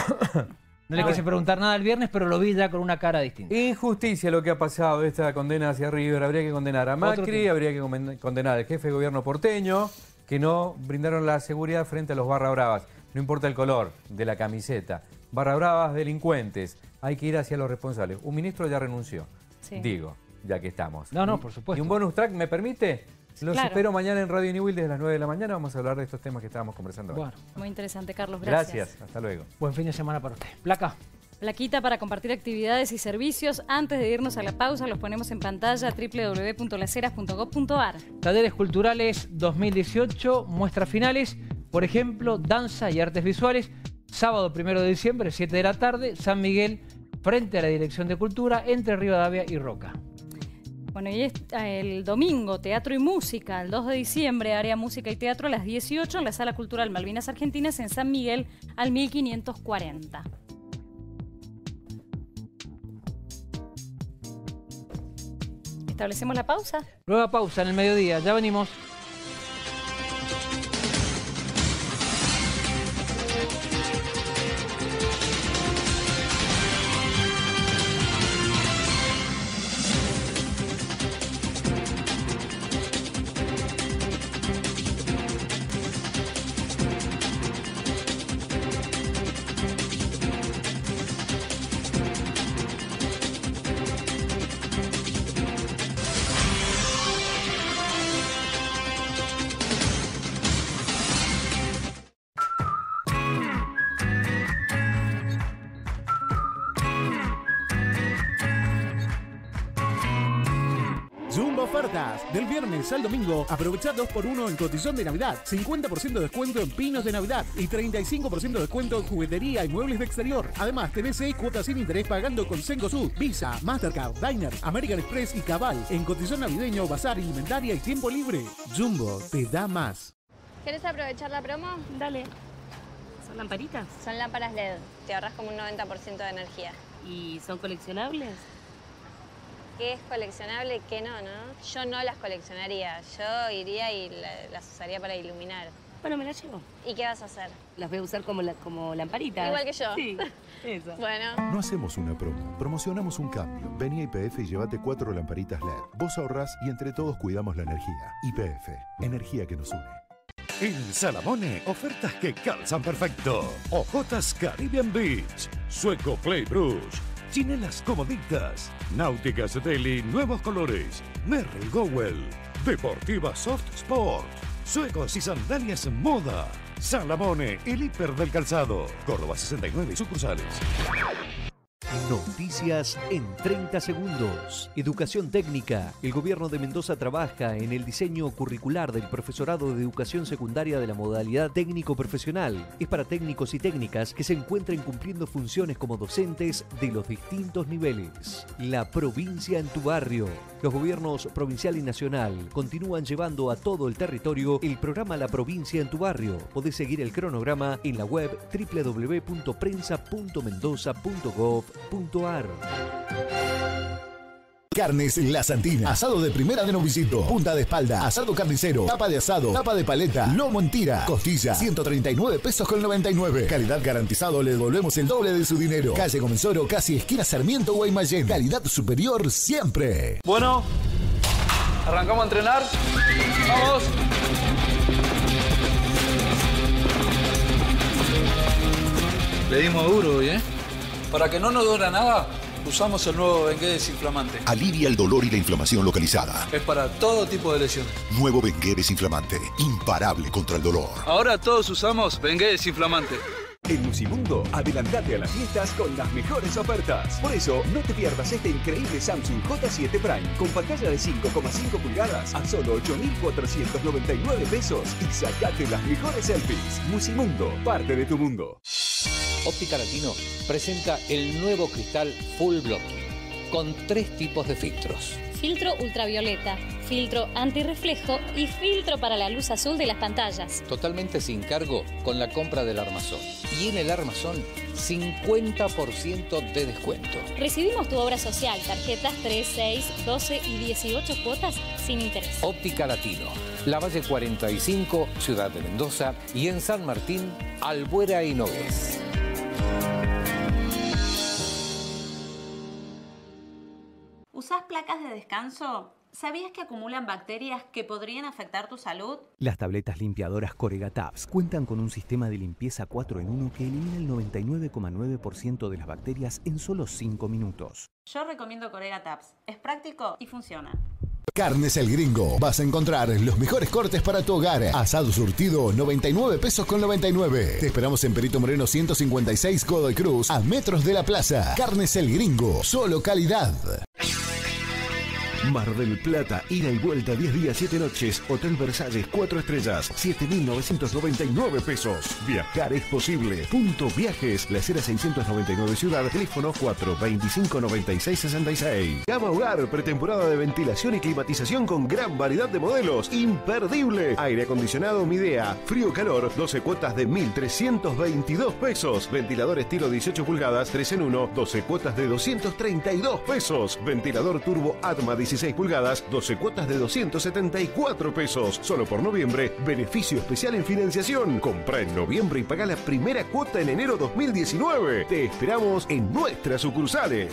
No le quise preguntar nada el viernes, pero lo vi ya con una cara distinta. Injusticia lo que ha pasado, esta condena hacia River. Habría que condenar a Macri, habría que condenar al jefe de gobierno porteño, que no brindaron la seguridad frente a los barra bravas. No importa el color de la camiseta. Barra bravas, delincuentes. Hay que ir hacia los responsables. Un ministro ya renunció, digo, ya que estamos. No, por supuesto. ¿Y un bonus track me permite? Los espero mañana en Radio Newell desde las 9 de la mañana. Vamos a hablar de estos temas que estábamos conversando ahora. Muy interesante, Carlos. Gracias. Gracias. Hasta luego. Buen fin de semana para usted. Placa. Plaquita para compartir actividades y servicios. Antes de irnos a la pausa, los ponemos en pantalla www.lasheras.gov.ar. Talleres Culturales 2018, muestras finales, por ejemplo, danza y artes visuales. Sábado 1 de diciembre, 7 de la tarde, San Miguel, frente a la Dirección de Cultura, entre Rivadavia y Roca. Bueno, y el domingo, teatro y música, el 2 de diciembre, área música y teatro a las 18 en la Sala Cultural Malvinas Argentinas en San Miguel al 1540. ¿Establecemos la pausa? Nueva pausa en el mediodía, ya venimos. Ofertas del viernes al domingo. Aprovecha 2x1 en cotillón de Navidad, 50% de descuento en pinos de Navidad y 35% de descuento en juguetería y muebles de exterior. Además, tenés 6 cuotas sin interés pagando con Cencosud, Visa, Mastercard, Diners, American Express y Cabal. En cotillón navideño, bazar, alimentaria y tiempo libre. Jumbo te da más. ¿Quieres aprovechar la promo? Dale. ¿Son lamparitas? Son lámparas LED. Te ahorras como un 90% de energía. ¿Y son coleccionables? ¿Qué es coleccionable? ¿Qué no, no? Yo no las coleccionaría. Yo iría y las usaría para iluminar. Bueno, me las llevo. ¿Y qué vas a hacer? Las voy a usar como lamparitas. Igual que yo. Sí, eso. Bueno. No hacemos una promo, promocionamos un cambio. Vení a YPF y llévate 4 lamparitas LED. Vos ahorrás y entre todos cuidamos la energía. YPF, energía que nos une. En Salamone, ofertas que calzan perfecto. Ojotas Caribbean Beach, Sueco Play Brush, chinelas comoditas, náuticas Deli nuevos colores, Merrell Gowell, Deportiva Soft Sport, suecos y sandalias en moda. Salamone, el hiper del calzado. Córdoba 69 y sucursales. Noticias en 30 segundos. Educación técnica. El gobierno de Mendoza trabaja en el diseño curricular del profesorado de educación secundaria de la modalidad técnico-profesional. Es para técnicos y técnicas que se encuentren cumpliendo funciones como docentes de los distintos niveles. La provincia en tu barrio. Los gobiernos provincial y nacional continúan llevando a todo el territorio el programa La Provincia en tu barrio. Podés seguir el cronograma en la web www.prensa.mendoza.gov.ar. Carnes La Santina, asado de primera de novicito, punta de espalda, asado carnicero, tapa de asado, tapa de paleta, lomo en tira, costilla, 139 pesos con 99. Calidad garantizado, le devolvemos el doble de su dinero. Calle Comensoro, casi esquina Sarmiento, Guaymallén. Calidad superior siempre. Bueno, arrancamos a entrenar. Vamos. Le dimos duro hoy, ¿eh? Para que no nos duela nada, usamos el nuevo Bengué desinflamante. Alivia el dolor y la inflamación localizada. Es para todo tipo de lesiones. Nuevo Bengué desinflamante, imparable contra el dolor. Ahora todos usamos Bengué desinflamante. En Musimundo, adelantate a las fiestas con las mejores ofertas. Por eso, no te pierdas este increíble Samsung J7 Prime con pantalla de 5,5 pulgadas a solo 8.499 pesos y sacate las mejores selfies. Musimundo, parte de tu mundo. Óptica Latino presenta el nuevo cristal Full Block con 3 tipos de filtros. Filtro ultravioleta, filtro antirreflejo y filtro para la luz azul de las pantallas. Totalmente sin cargo con la compra del armazón. Y en el armazón, 50% de descuento. Recibimos tu obra social, tarjetas 3, 6, 12 y 18 cuotas sin interés. Óptica Latino, Lavalle 45, Ciudad de Mendoza y en San Martín, Albuera y Nogués. ¿Usás placas de descanso? ¿Sabías que acumulan bacterias que podrían afectar tu salud? Las tabletas limpiadoras Corega Tabs cuentan con un sistema de limpieza 4 en 1 que elimina el 99,9% de las bacterias en solo 5 minutos. Yo recomiendo Corega Tabs. Es práctico y funciona. Carnes El Gringo. Vas a encontrar los mejores cortes para tu hogar. Asado surtido, 99 pesos con 99. Te esperamos en Perito Moreno 156 Godoy Cruz, a metros de la plaza. Carnes El Gringo. Solo calidad. Mar del Plata, ida y vuelta, 10 días, 7 noches. Hotel Versalles, 4 estrellas, 7.999 pesos. Viajar es posible. Punto Viajes, La Heras 699 Ciudad, teléfono 425-9666. Gama Hogar, pretemporada de ventilación y climatización con gran variedad de modelos. Imperdible. Aire acondicionado Midea, frío-calor, 12 cuotas de 1.322 pesos. Ventilador estilo 18 pulgadas, 3 en 1, 12 cuotas de 232 pesos. Ventilador turbo Atma 16 pulgadas, 12 cuotas de 274 pesos. Solo por noviembre, beneficio especial en financiación. Compra en noviembre y paga la primera cuota en enero 2019. Te esperamos en nuestras sucursales.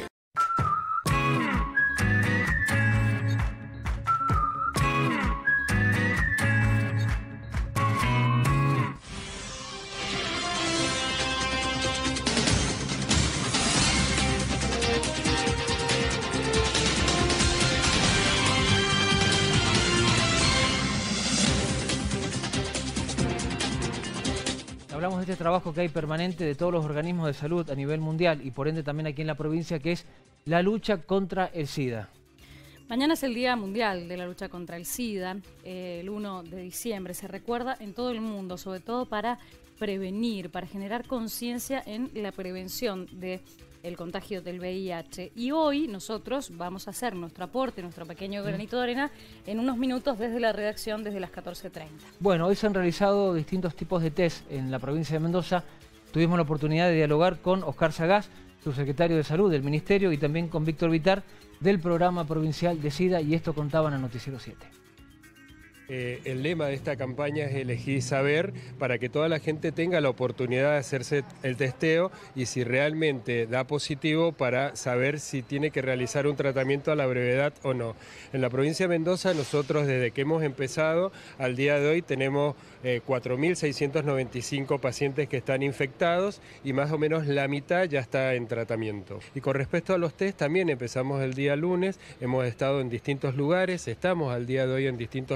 Hablamos de este trabajo que hay permanente de todos los organismos de salud a nivel mundial y por ende también aquí en la provincia, que es la lucha contra el SIDA. Mañana es el Día Mundial de la Lucha contra el SIDA, el 1 de diciembre. Se recuerda en todo el mundo, sobre todo para prevenir, para generar conciencia en la prevención del contagio del VIH. Y hoy nosotros vamos a hacer nuestro aporte, nuestro pequeño granito de arena, en unos minutos desde la redacción, desde las 14:30. Bueno, hoy se han realizado distintos tipos de test en la provincia de Mendoza. Tuvimos la oportunidad de dialogar con Oscar Sagás, subsecretario de Salud del Ministerio, y también con Víctor Vitar, del Programa Provincial de SIDA, y esto contaban a Noticiero 7. El lema de esta campaña es elegir saber, para que toda la gente tenga la oportunidad de hacerse el testeo y si realmente da positivo, para saber si tiene que realizar un tratamiento a la brevedad o no. En la provincia de Mendoza nosotros desde que hemos empezado al día de hoy tenemos 4.695 pacientes que están infectados y más o menos la mitad ya está en tratamiento. Y con respecto a los test también empezamos el día lunes, hemos estado en distintos lugares, estamos al día de hoy en distintos lugares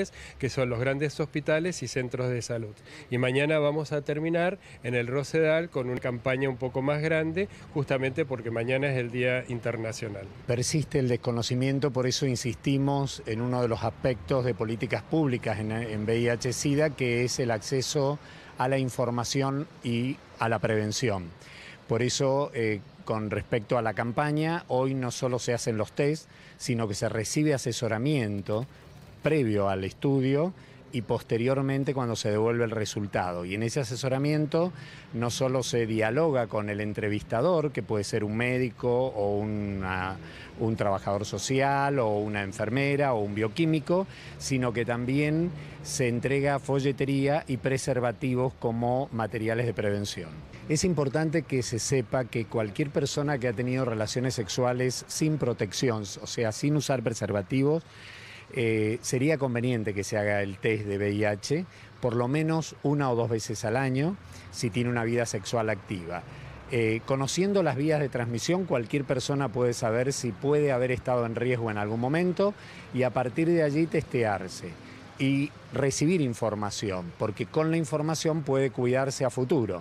hospitales, que son los grandes hospitales y centros de salud. Y mañana vamos a terminar en el Rosedal con una campaña un poco más grande, justamente porque mañana es el Día Internacional. Persiste el desconocimiento, por eso insistimos en uno de los aspectos de políticas públicas en VIH-Sida, que es el acceso a la información y a la prevención. Por eso, con respecto a la campaña, hoy no solo se hacen los test, sino que se recibe asesoramiento previo al estudio y posteriormente cuando se devuelve el resultado. Y en ese asesoramiento no solo se dialoga con el entrevistador, que puede ser un médico o un trabajador social o una enfermera o un bioquímico, sino que también se entrega folletería y preservativos como materiales de prevención. Es importante que se sepa que cualquier persona que ha tenido relaciones sexuales sin protección, o sea, sin usar preservativos, sería conveniente que se haga el test de VIH por lo menos 1 o 2 veces al año si tiene una vida sexual activa. Conociendo las vías de transmisión, cualquier persona puede saber si puede haber estado en riesgo en algún momento y a partir de allí testearse y recibir información, porque con la información puede cuidarse a futuro.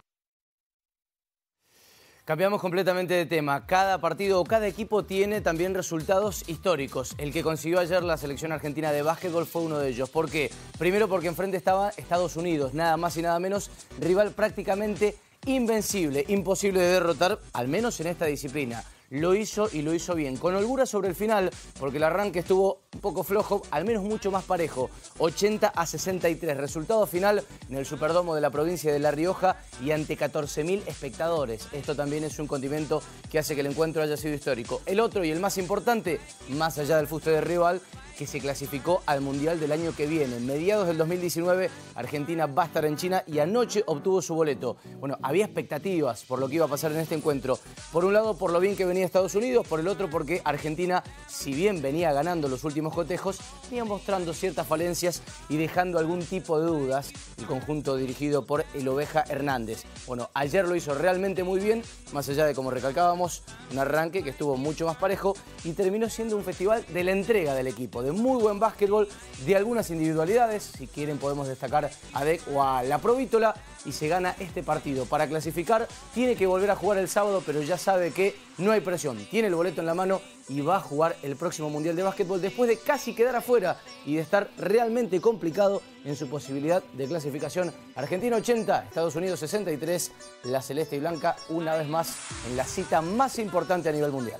Cambiamos completamente de tema. Cada partido o cada equipo tiene también resultados históricos. El que consiguió ayer la selección argentina de básquetbol fue uno de ellos. ¿Por qué? Primero porque enfrente estaba Estados Unidos, nada más y nada menos, rival prácticamente invencible, imposible de derrotar, al menos en esta disciplina. Lo hizo y lo hizo bien, con holgura sobre el final, porque el arranque estuvo un poco flojo, al menos mucho más parejo, 80-63. Resultado final en el Superdomo de la provincia de La Rioja y ante 14.000 espectadores. Esto también es un condimento que hace que el encuentro haya sido histórico. El otro y el más importante, más allá del fuste de rival, que se clasificó al Mundial del año que viene. En mediados del 2019, Argentina va a estar en China y anoche obtuvo su boleto. Bueno, había expectativas por lo que iba a pasar en este encuentro. Por un lado, por lo bien que venía Estados Unidos, por el otro, porque Argentina, si bien venía ganando los últimos cotejos, venía mostrando ciertas falencias y dejando algún tipo de dudas el conjunto dirigido por el Oveja Hernández. Bueno, ayer lo hizo realmente muy bien, más allá de, como recalcábamos, un arranque que estuvo mucho más parejo y terminó siendo un festival de la entrega del equipo, de muy buen básquetbol, de algunas individualidades. Si quieren podemos destacar a Dec o a La Provítola, y se gana este partido. Para clasificar tiene que volver a jugar el sábado, pero ya sabe que no hay presión. Tiene el boleto en la mano y va a jugar el próximo Mundial de Básquetbol después de casi quedar afuera y de estar realmente complicado en su posibilidad de clasificación. Argentina 80, Estados Unidos 63, la celeste y blanca una vez más en la cita más importante a nivel mundial.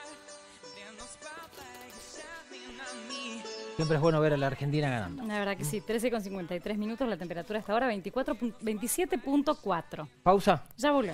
Siempre es bueno ver a la Argentina ganando. La verdad que sí, 13:53 minutos, la temperatura hasta ahora 27.4. Pausa. Ya volvemos.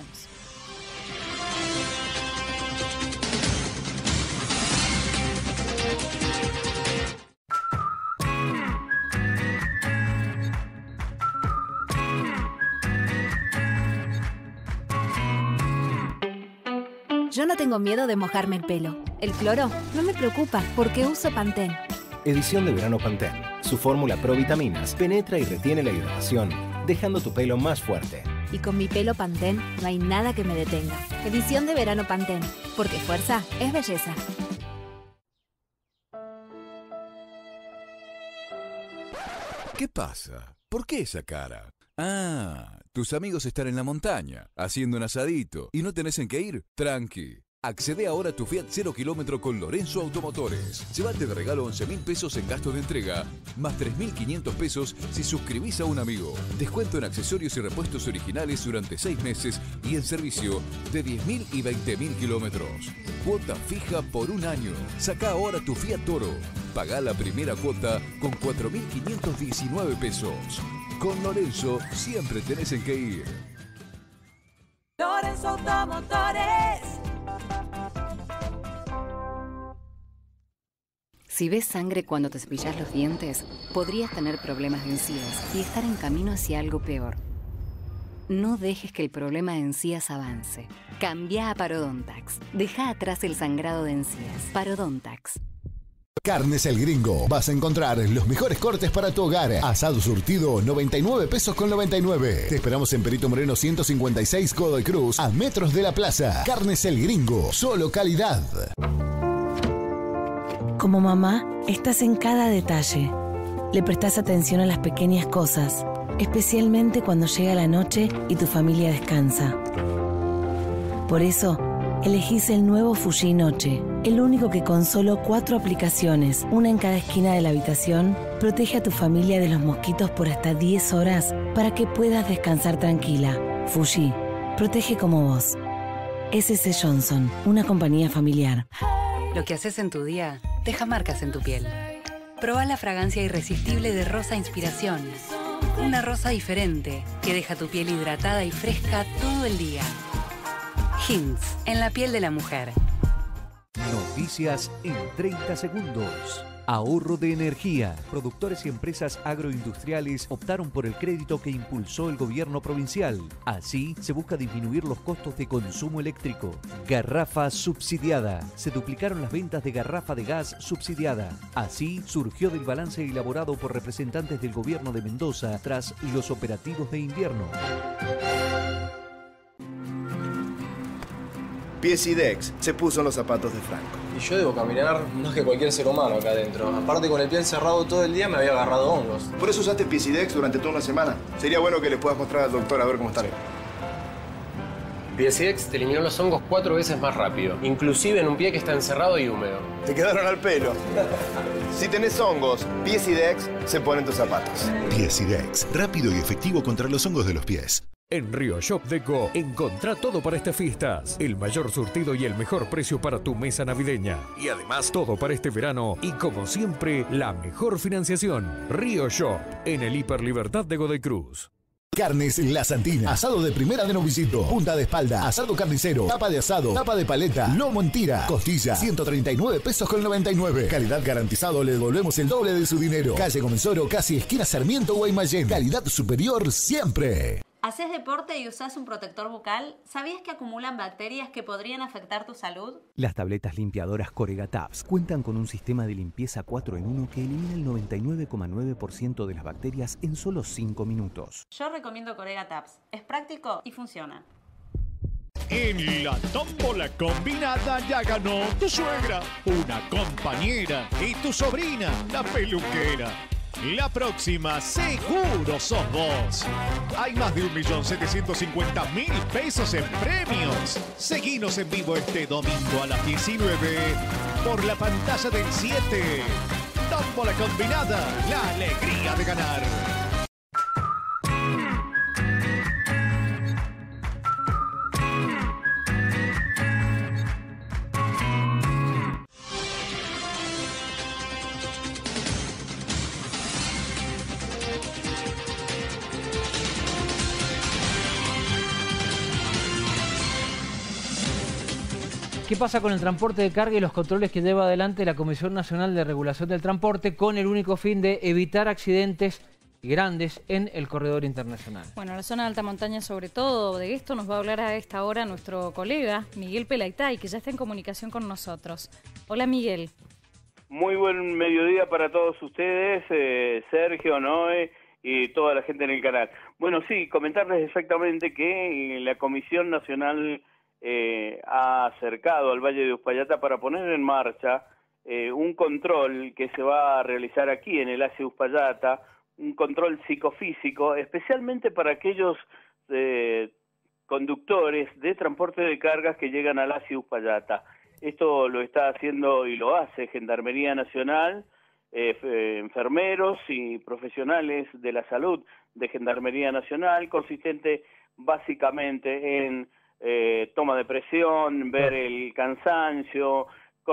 Yo no tengo miedo de mojarme el pelo. El cloro no me preocupa porque uso Pantene. Edición de verano Pantene. Su fórmula Provitaminas penetra y retiene la hidratación, dejando tu pelo más fuerte. Y con mi pelo Pantene no hay nada que me detenga. Edición de verano Pantene. Porque fuerza es belleza. ¿Qué pasa? ¿Por qué esa cara? Ah, tus amigos están en la montaña, haciendo un asadito, y no tenés en qué ir. Tranqui. Accede ahora a tu Fiat 0 km con Lorenzo Automotores. Llévate de regalo 11.000 pesos en gastos de entrega, más 3.500 pesos si suscribís a un amigo. Descuento en accesorios y repuestos originales durante 6 meses y en servicio de 10.000 y 20.000 kilómetros. Cuota fija por 1 año. Sacá ahora tu Fiat Toro. Pagá la primera cuota con 4.519 pesos. Con Lorenzo siempre tenés en qué ir. Lorenzo Automotores. Si ves sangre cuando te cepillas los dientes, podrías tener problemas de encías y estar en camino hacia algo peor. No dejes que el problema de encías avance. Cambia a Parodontax. Deja atrás el sangrado de encías. Parodontax. Carnes El Gringo. Vas a encontrar los mejores cortes para tu hogar. Asado surtido, 99 pesos con 99. Te esperamos en Perito Moreno 156 Godoy Cruz, a metros de la plaza. Carnes El Gringo. Solo calidad. Como mamá, estás en cada detalle. le prestás atención a las pequeñas cosas, especialmente cuando llega la noche y tu familia descansa. Por eso, elegís el nuevo Fuji Noche, el único que con solo 4 aplicaciones, una en cada esquina de la habitación, protege a tu familia de los mosquitos por hasta 10 horas para que puedas descansar tranquila. Fuji, protege como vos. SC Johnson, una compañía familiar. Lo que haces en tu día deja marcas en tu piel. Probá la fragancia irresistible de Rosa Inspiración. Una rosa diferente que deja tu piel hidratada y fresca todo el día. Hints, en la piel de la mujer. Noticias en 30 segundos. Ahorro de energía. Productores y empresas agroindustriales optaron por el crédito que impulsó el gobierno provincial. Así, se busca disminuir los costos de consumo eléctrico. Garrafa subsidiada. Se duplicaron las ventas de garrafa de gas subsidiada. Así, surgió del balance elaborado por representantes del gobierno de Mendoza tras los operativos de invierno. Piesidex se puso en los zapatos de Franco. Y yo debo caminar más que cualquier ser humano acá adentro. Aparte, con el pie encerrado todo el día me había agarrado hongos. Por eso usaste Piesidex durante toda una semana. Sería bueno que le puedas mostrar al doctor a ver cómo están. Piesidex te eliminó los hongos 4 veces más rápido. Inclusive en un pie que está encerrado y húmedo. Te quedaron al pelo. Si tenés hongos, Piesidex se pone en tus zapatos. Piesidex, rápido y efectivo contra los hongos de los pies. En Río Shop Deco, encontrá todo para estas fiestas. El mayor surtido y el mejor precio para tu mesa navideña. Y además, todo para este verano. Y como siempre, la mejor financiación. Río Shop, en el Hiper Libertad de Godoy Cruz. Carnes La Santina, asado de primera de novicito, punta de espalda, asado carnicero, tapa de asado, tapa de paleta, lomo en tira, costilla, 139 pesos con 99. Calidad garantizado, le devolvemos el doble de su dinero. Calle Comensoro, casi esquina Sarmiento, Guaymallén. Calidad superior siempre. ¿Haces deporte y usás un protector bucal? ¿Sabías que acumulan bacterias que podrían afectar tu salud? Las tabletas limpiadoras Corega Tabs cuentan con un sistema de limpieza 4 en 1 que elimina el 99,9% de las bacterias en solo 5 minutos. Yo recomiendo Corega Tabs. Es práctico y funciona. En la tómbola combinada ya ganó tu suegra, una compañera y tu sobrina, la peluquera. La próxima seguro sos vos. Hay más de 1.750.000 pesos en premios. Seguinos en vivo este domingo a las 19 por la pantalla del 7. Tómbola combinada, la alegría de ganar. ¿Qué pasa con el transporte de carga y los controles que lleva adelante la Comisión Nacional de Regulación del Transporte con el único fin de evitar accidentes grandes en el corredor internacional? Bueno, la zona de alta montaña, sobre todo de esto, nos va a hablar a esta hora nuestro colega Miguel Pelaitay, que ya está en comunicación con nosotros. Hola, Miguel. Muy buen mediodía para todos ustedes, Sergio, Noé y toda la gente en el canal. Bueno, sí, comentarles exactamente que la Comisión Nacional ha acercado al Valle de Uspallata para poner en marcha un control que se va a realizar aquí en el ACE Uspallata, un control psicofísico, especialmente para aquellos conductores de transporte de cargas que llegan al ACE Uspallata. Esto lo está haciendo y lo hace Gendarmería Nacional, enfermeros y profesionales de la salud de Gendarmería Nacional, consistente básicamente en toma de presión, ver el cansancio,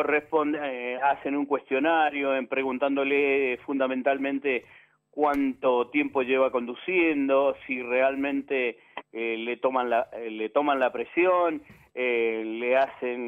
hacen un cuestionario preguntándole fundamentalmente cuánto tiempo lleva conduciendo, si realmente le toman la presión, le hacen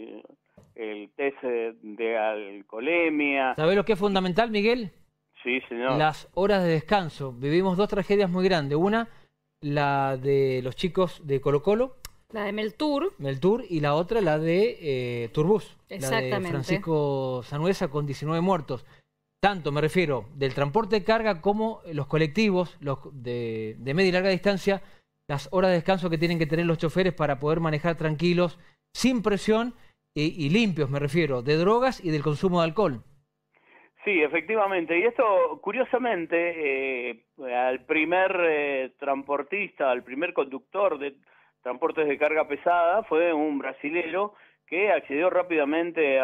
el test de alcoholemia. ¿Sabés lo que es fundamental, Miguel? Sí, señor. Las horas de descanso. Vivimos dos tragedias muy grandes. Una, la de los chicos de Colo-Colo. La de Meltur. Y la otra, la de Turbus. Exactamente. La de Francisco Sanuesa con 19 muertos. Tanto, me refiero, del transporte de carga como los colectivos, los de media y larga distancia, las horas de descanso que tienen que tener los choferes para poder manejar tranquilos, sin presión y limpios, me refiero, de drogas y del consumo de alcohol. Sí, efectivamente. Y esto, curiosamente, al primer transportista, al primer conductor de transportes de carga pesada fue un brasilero que accedió rápidamente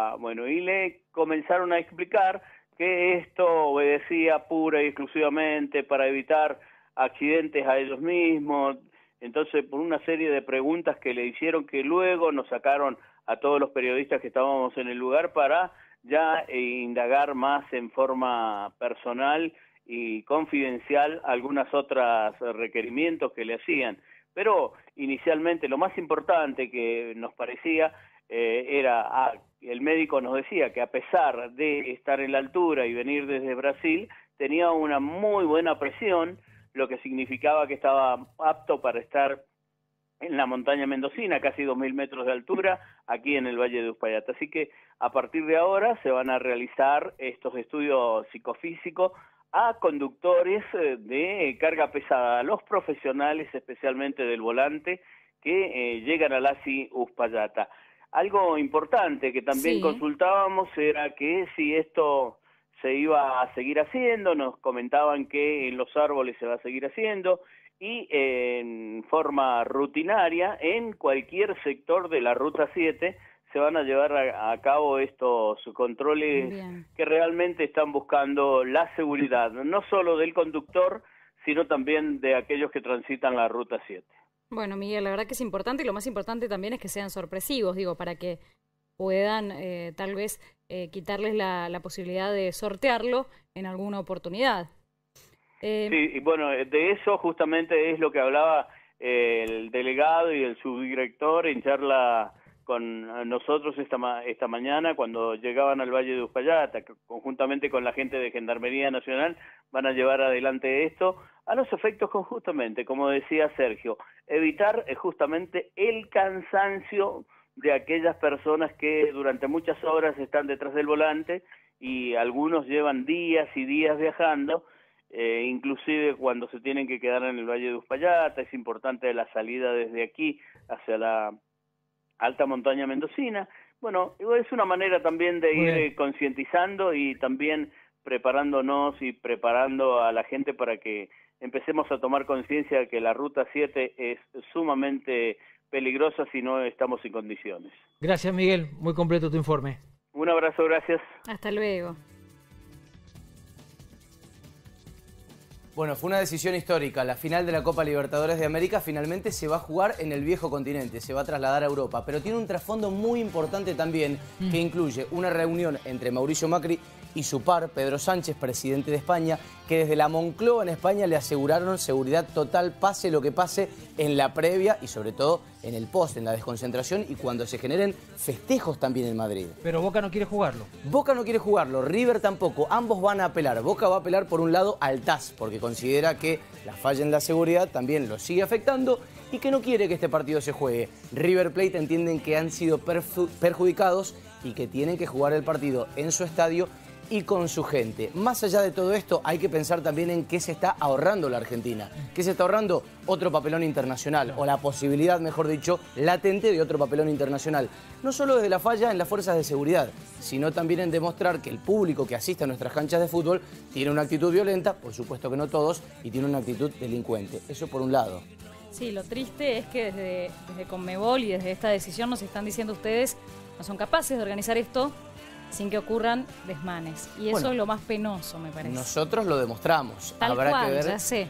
y le comenzaron a explicar que esto obedecía pura y exclusivamente para evitar accidentes a ellos mismos. Entonces, por una serie de preguntas que le hicieron, que luego nos sacaron a todos los periodistas que estábamos en el lugar para ya indagar más en forma personal y confidencial algunas otras requerimientos que le hacían. Pero inicialmente lo más importante que nos parecía era, el médico nos decía que a pesar de estar en la altura y venir desde Brasil, tenía una muy buena presión, lo que significaba que estaba apto para estar en la montaña mendocina, casi 2.000 metros de altura, aquí en el Valle de Uspallata. Así que a partir de ahora se van a realizar estos estudios psicofísicos a conductores de carga pesada, a los profesionales especialmente del volante que llegan al ASI Uspallata. Algo importante que también consultábamos era que si esto se iba a seguir haciendo, nos comentaban que en los árboles se va a seguir haciendo, y en forma rutinaria en cualquier sector de la Ruta 7 se van a llevar a cabo estos controles que realmente están buscando la seguridad, no solo del conductor, sino también de aquellos que transitan la Ruta 7. Bueno, Miguel, la verdad que es importante, y lo más importante también es que sean sorpresivos, digo, para que puedan tal vez quitarles la posibilidad de sortearlo en alguna oportunidad. Sí, y bueno, de eso justamente es lo que hablaba el delegado y el subdirector en charla con nosotros esta mañana cuando llegaban al Valle de Uspallata, que conjuntamente con la gente de Gendarmería Nacional van a llevar adelante esto a los efectos justamente, como decía Sergio, evitar justamente el cansancio de aquellas personas que durante muchas horas están detrás del volante y algunos llevan días y días viajando. Inclusive cuando se tienen que quedar en el Valle de Uspallata, es importante la salida desde aquí hacia la alta montaña mendocina. Bueno, es una manera también de ir concientizando y también preparándonos y preparando a la gente para que empecemos a tomar conciencia de que la Ruta 7 es sumamente peligrosa si no estamos en condiciones. Gracias, Miguel. Muy completo tu informe. Un abrazo, gracias. Hasta luego. Bueno, fue una decisión histórica. La final de la Copa Libertadores de América finalmente se va a jugar en el viejo continente, se va a trasladar a Europa, pero tiene un trasfondo muy importante también que incluye una reunión entre Mauricio Macri y su par, Pedro Sánchez, presidente de España, que desde la Moncloa en España le aseguraron seguridad total, pase lo que pase, en la previa y sobre todo en el post, en la desconcentración y cuando se generen festejos también en Madrid. Pero Boca no quiere jugarlo. Boca no quiere jugarlo, River tampoco, ambos van a apelar. Boca va a apelar por un lado al TAS, porque considera que la falla en la seguridad también lo sigue afectando y que no quiere que este partido se juegue. River Plate entienden que han sido perjudicados y que tienen que jugar el partido en su estadio y con su gente. Más allá de todo esto, hay que pensar también en qué se está ahorrando la Argentina. ¿Qué se está ahorrando? Otro papelón internacional, o la posibilidad, mejor dicho, latente de otro papelón internacional. No solo desde la falla en las fuerzas de seguridad, sino también en demostrar que el público que asiste a nuestras canchas de fútbol tiene una actitud violenta, por supuesto que no todos, y tiene una actitud delincuente. Eso por un lado. Sí, lo triste es que desde Conmebol y desde esta decisión nos están diciendo ustedes no son capaces de organizar esto sin que ocurran desmanes. Y eso es lo más penoso, me parece. Nosotros lo demostramos. Tal Habrá cual, que ver ya sé.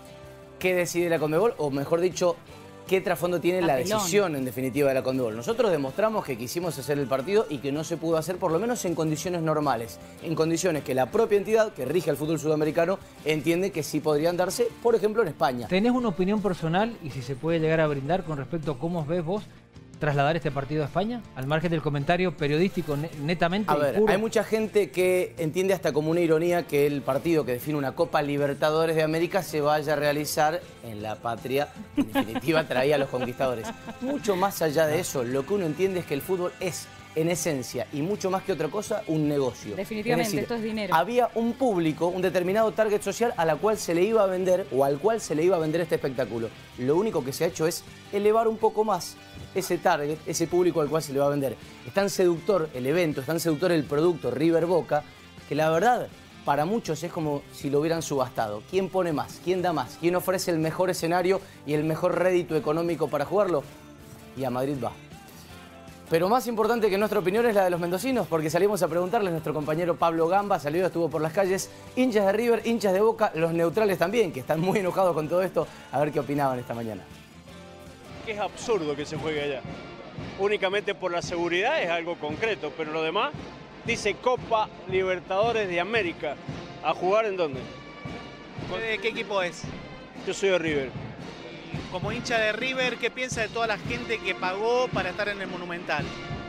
qué decide la Conmebol, o mejor dicho, qué trasfondo tiene la decisión en definitiva de la Conmebol. Nosotros demostramos que quisimos hacer el partido y que no se pudo hacer, por lo menos en condiciones normales, en condiciones que la propia entidad que rige al fútbol sudamericano entiende que sí podrían darse, por ejemplo, en España. ¿Tenés una opinión personal y si se puede llegar a brindar con respecto a cómo ves vos trasladar este partido a España, al margen del comentario periodístico netamente A ver, puro? hay mucha gente que entiende hasta como una ironía que el partido que define una Copa Libertadores de América se vaya a realizar en la patria, en definitiva, traía a los conquistadores. Mucho más allá de eso, lo que uno entiende es que el fútbol es, en esencia, y mucho más que otra cosa, un negocio. Definitivamente, Es decir, esto es dinero. había un público, un determinado target social a la cual se le iba a vender, o al cual se le iba a vender este espectáculo. Lo único que se ha hecho es elevar un poco más ese target, ese público al cual se le va a vender. Es tan seductor el evento, es tan seductor el producto River Boca, que la verdad para muchos es como si lo hubieran subastado. ¿Quién pone más? ¿Quién da más? ¿Quién ofrece el mejor escenario y el mejor rédito económico para jugarlo? Y a Madrid va. Pero más importante que nuestra opinión es la de los mendocinos, porque salimos a preguntarles, nuestro compañero Pablo Gamba salió, estuvo por las calles, hinchas de River, hinchas de Boca, los neutrales también, que están muy enojados con todo esto, a ver qué opinaban esta mañana. Es absurdo que se juegue allá. Únicamente por la seguridad es algo concreto, pero lo demás dice Copa Libertadores de América. ¿A jugar en dónde? ¿De qué equipo es? Yo soy de River. Como hincha de River, ¿qué piensa de toda la gente que pagó para estar en el Monumental?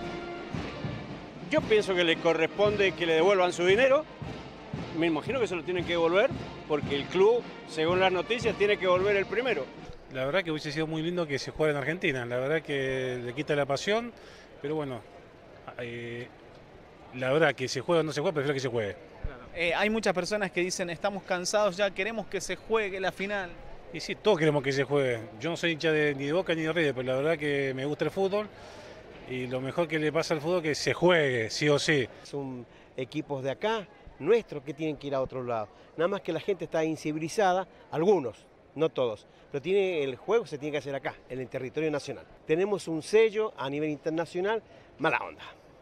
Yo pienso que le corresponde que le devuelvan su dinero. Me imagino que se lo tienen que devolver porque el club, según las noticias, tiene que volver el primero. La verdad que hubiese sido muy lindo que se juegue en Argentina. La verdad que le quita la pasión, pero bueno, la verdad que se juegue o no se juegue, prefiero que se juegue. Hay muchas personas que dicen, estamos cansados ya, queremos que se juegue la final. Y sí, todos queremos que se juegue. Yo no soy hincha ni de Boca ni de River, pero la verdad que me gusta el fútbol y lo mejor que le pasa al fútbol es que se juegue, sí o sí. Son equipos de acá, nuestros, que tienen que ir a otro lado. Nada más que la gente está incivilizada, algunos, no todos, pero el juego se tiene que hacer acá, en el territorio nacional. Tenemos un sello a nivel internacional, mala onda.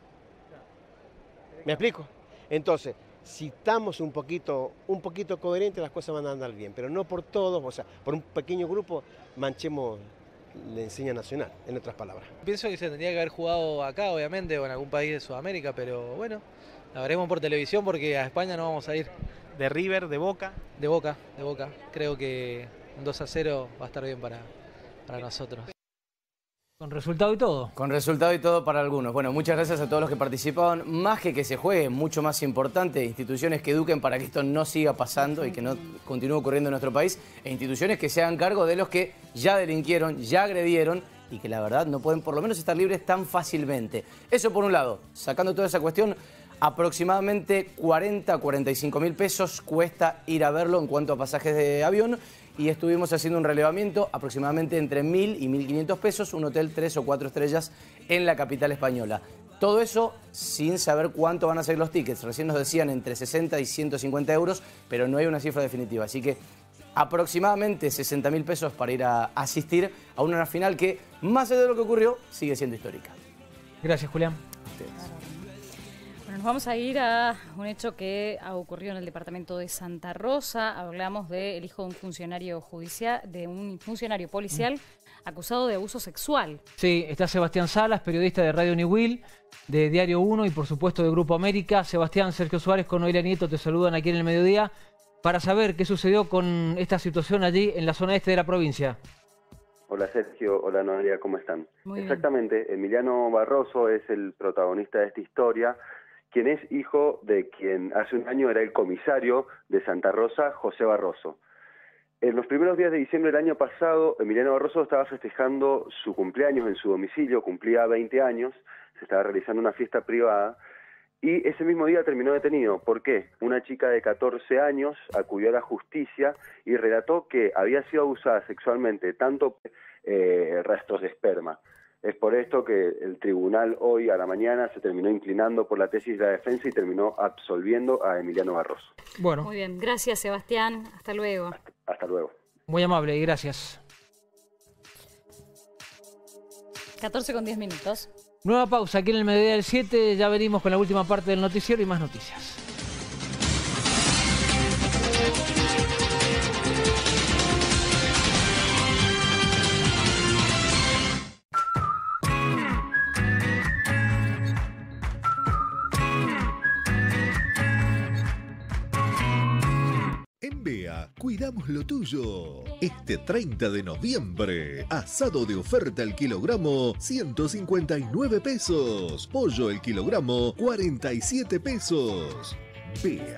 ¿Me explico? Entonces, si estamos un poquito coherentes, las cosas van a andar bien, pero no por todos, o sea, por un pequeño grupo manchemos la enseña nacional, en otras palabras. Pienso que se tendría que haber jugado acá, obviamente, o en algún país de Sudamérica, pero bueno, la veremos por televisión porque a España no vamos a ir. ¿De River, de Boca? De Boca. Creo que un 2-0 va a estar bien para nosotros. Con resultado y todo. Con resultado y todo para algunos. Bueno, muchas gracias a todos los que participaban. Más que se juegue, mucho más importante, instituciones que eduquen para que esto no siga pasando y que no continúe ocurriendo en nuestro país, e instituciones que se hagan cargo de los que ya delinquieron, ya agredieron y que la verdad no pueden por lo menos estar libres tan fácilmente. Eso por un lado. Sacando toda esa cuestión, aproximadamente 40-45 mil pesos cuesta ir a verlo en cuanto a pasajes de avión. Y estuvimos haciendo un relevamiento aproximadamente entre 1.000 y 1.500 pesos, un hotel 3 o 4 estrellas en la capital española. Todo eso sin saber cuánto van a ser los tickets. Recién nos decían entre 60 y 150 euros, pero no hay una cifra definitiva. Así que aproximadamente 60.000 pesos para ir a asistir a una final que, más allá de lo que ocurrió, sigue siendo histórica. Gracias, Julián. Nos vamos a ir a un hecho que ha ocurrido en el departamento de Santa Rosa. Hablamos del hijo de un funcionario judicial, de un funcionario policial acusado de abuso sexual. Sí, está Sebastián Salas, periodista de Radio Niwil, de Diario 1 y por supuesto de Grupo América. Sebastián, Sergio Suárez con Noelia Nieto te saludan aquí en el mediodía para saber qué sucedió con esta situación allí en la zona este de la provincia. Hola Sergio, hola Noelia, ¿cómo están? Muy bien. Exactamente, Emiliano Barroso es el protagonista de esta historia, quien es hijo de quien hace un año era el comisario de Santa Rosa, José Barroso. En los primeros días de diciembre del año pasado, Emiliano Barroso estaba festejando su cumpleaños en su domicilio, cumplía 20 años, se estaba realizando una fiesta privada, y ese mismo día terminó detenido. ¿Por qué? Una chica de 14 años acudió a la justicia y relató que había sido abusada sexualmente, tanto restos de esperma. Es por esto que el tribunal hoy a la mañana se terminó inclinando por la tesis de la defensa y terminó absolviendo a Emiliano Barroso. Bueno. Muy bien, gracias Sebastián, hasta luego. Hasta luego. Muy amable y gracias. 14:10. Nueva pausa aquí en el Mediodía del 7, ya venimos con la última parte del noticiero y más noticias. En BEA, cuidamos lo tuyo. Este 30 de noviembre, asado de oferta al kilogramo, 159 pesos. Pollo el kilogramo, 47 pesos. BEA.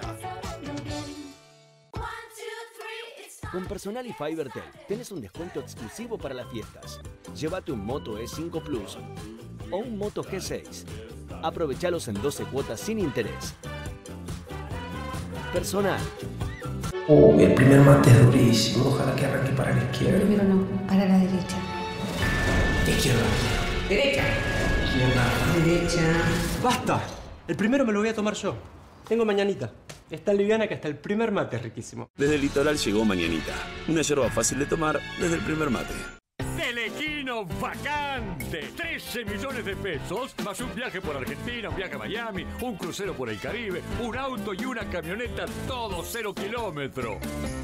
Con Personal y Fibertel tenés un descuento exclusivo para las fiestas. Llévate un Moto E5 Plus o un Moto G6. Aprovechalos en 12 cuotas sin interés. Personal. El primer mate es durísimo, ojalá que arranque para la izquierda. Primero no, para la derecha. Izquierda. Derecha. Izquierda. Derecha. ¡Basta! El primero me lo voy a tomar yo. Tengo mañanita. Es tan liviana que hasta el primer mate es riquísimo. Desde el litoral llegó Mañanita, una yerba fácil de tomar desde el primer mate. Telequino vacante, 13 millones de pesos, más un viaje por Argentina, un viaje a Miami, un crucero por el Caribe, un auto y una camioneta, todo 0 kilómetros.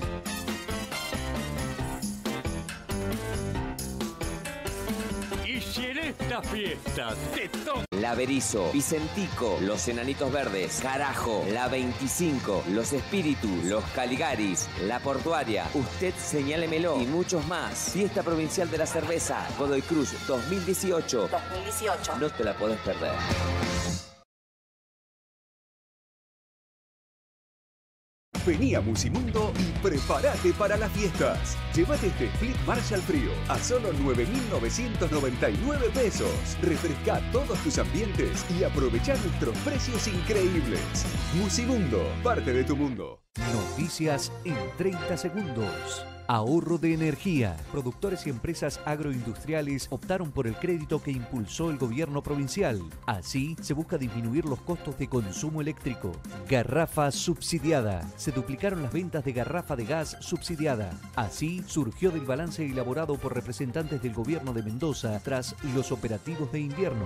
Y si en estas fiestas te toca... La Berizo, Vicentico, Los Enanitos Verdes, Carajo, La 25, Los Espíritus, Los Caligaris, La Portuaria, Usted Señálemelo y muchos más. Fiesta Provincial de la Cerveza, Godoy Cruz 2018. No te la podés perder. Vení a Musimundo y prepárate para las fiestas. Llévate este Split Marshall frío a solo 9.999 pesos. Refresca todos tus ambientes y aprovecha nuestros precios increíbles. Musimundo, parte de tu mundo. Noticias en 30 segundos. Ahorro de energía. Productores y empresas agroindustriales optaron por el crédito que impulsó el gobierno provincial. Así, se busca disminuir los costos de consumo eléctrico. Garrafa subsidiada. Se duplicaron las ventas de garrafa de gas subsidiada. Así, surgió del balance elaborado por representantes del gobierno de Mendoza tras los operativos de invierno.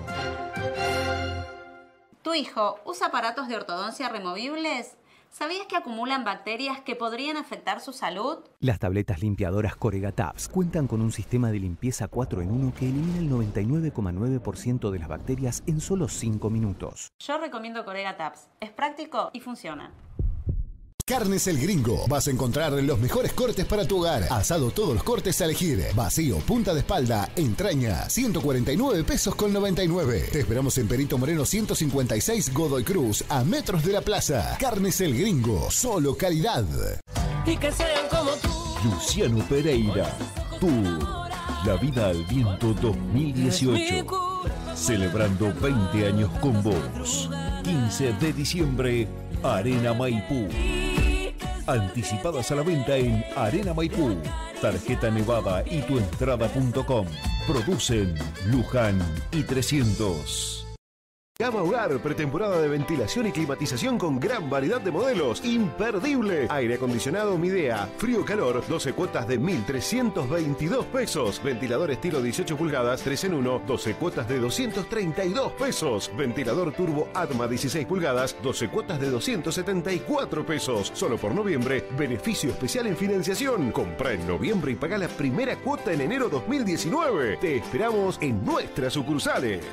¿Tu hijo usa aparatos de ortodoncia removibles? ¿Sabías que acumulan bacterias que podrían afectar su salud? Las tabletas limpiadoras Corega Tabs cuentan con un sistema de limpieza 4 en 1 que elimina el 99,9% de las bacterias en solo 5 minutos. Yo recomiendo Corega Tabs. Es práctico y funciona. Carnes El Gringo. Vas a encontrar los mejores cortes para tu hogar. Asado todos los cortes a elegir. Vacío, punta de espalda, entraña. 149 pesos con 99. Te esperamos en Perito Moreno 156 Godoy Cruz, a metros de la plaza. Carnes El Gringo. Solo calidad. Y que sean como tú. Luciano Pereira. Tour. La vida al viento 2018. Celebrando 20 años con vos. 15 de diciembre, Arena Maipú. Anticipadas a la venta en Arena Maipú. Tarjeta Nevada y tuentrada.com. Producen Luján y 300. Gama Hogar, pretemporada de ventilación y climatización con gran variedad de modelos. ¡Imperdible! Aire acondicionado Midea. Frío-calor, 12 cuotas de 1.322 pesos. Ventilador estilo 18 pulgadas, 3 en 1, 12 cuotas de 232 pesos. Ventilador turbo Atma 16 pulgadas, 12 cuotas de 274 pesos. Solo por noviembre, beneficio especial en financiación. Compra en noviembre y paga la primera cuota en enero 2019. Te esperamos en nuestras sucursales.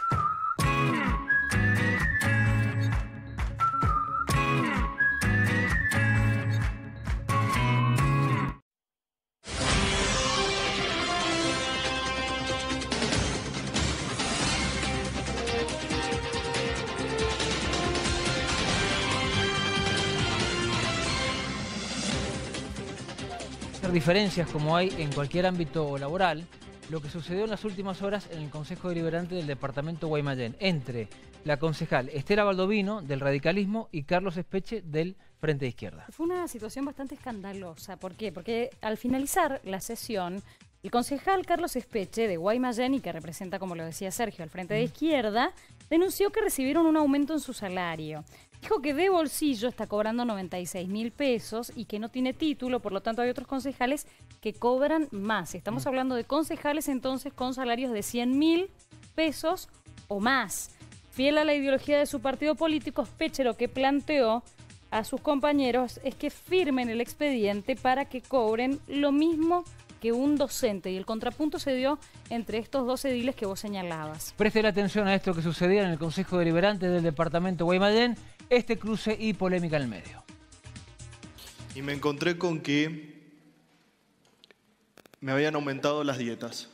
Diferencias como hay en cualquier ámbito laboral, lo que sucedió en las últimas horas en el Consejo Deliberante del Departamento Guaymallén entre la concejal Estela Baldovino del radicalismo y Carlos Espeche del Frente de Izquierda. Fue una situación bastante escandalosa. ¿Por qué? Porque al finalizar la sesión, el concejal Carlos Espeche de Guaymallén, y que representa, como lo decía Sergio, al Frente de Izquierda, denunció que recibieron un aumento en su salario. Dijo que de bolsillo está cobrando 96.000 pesos y que no tiene título, por lo tanto hay otros concejales que cobran más. Estamos hablando de concejales entonces con salarios de 100.000 pesos o más. Fiel a la ideología de su partido político, Espeche lo que planteó a sus compañeros es que firmen el expediente para que cobren lo mismo que un docente, y el contrapunto se dio entre estos dos ediles que vos señalabas. Presten atención a esto que sucedía en el Consejo Deliberante del Departamento Guaymallén, este cruce y polémica en el medio. Y me encontré con que me habían aumentado las dietas,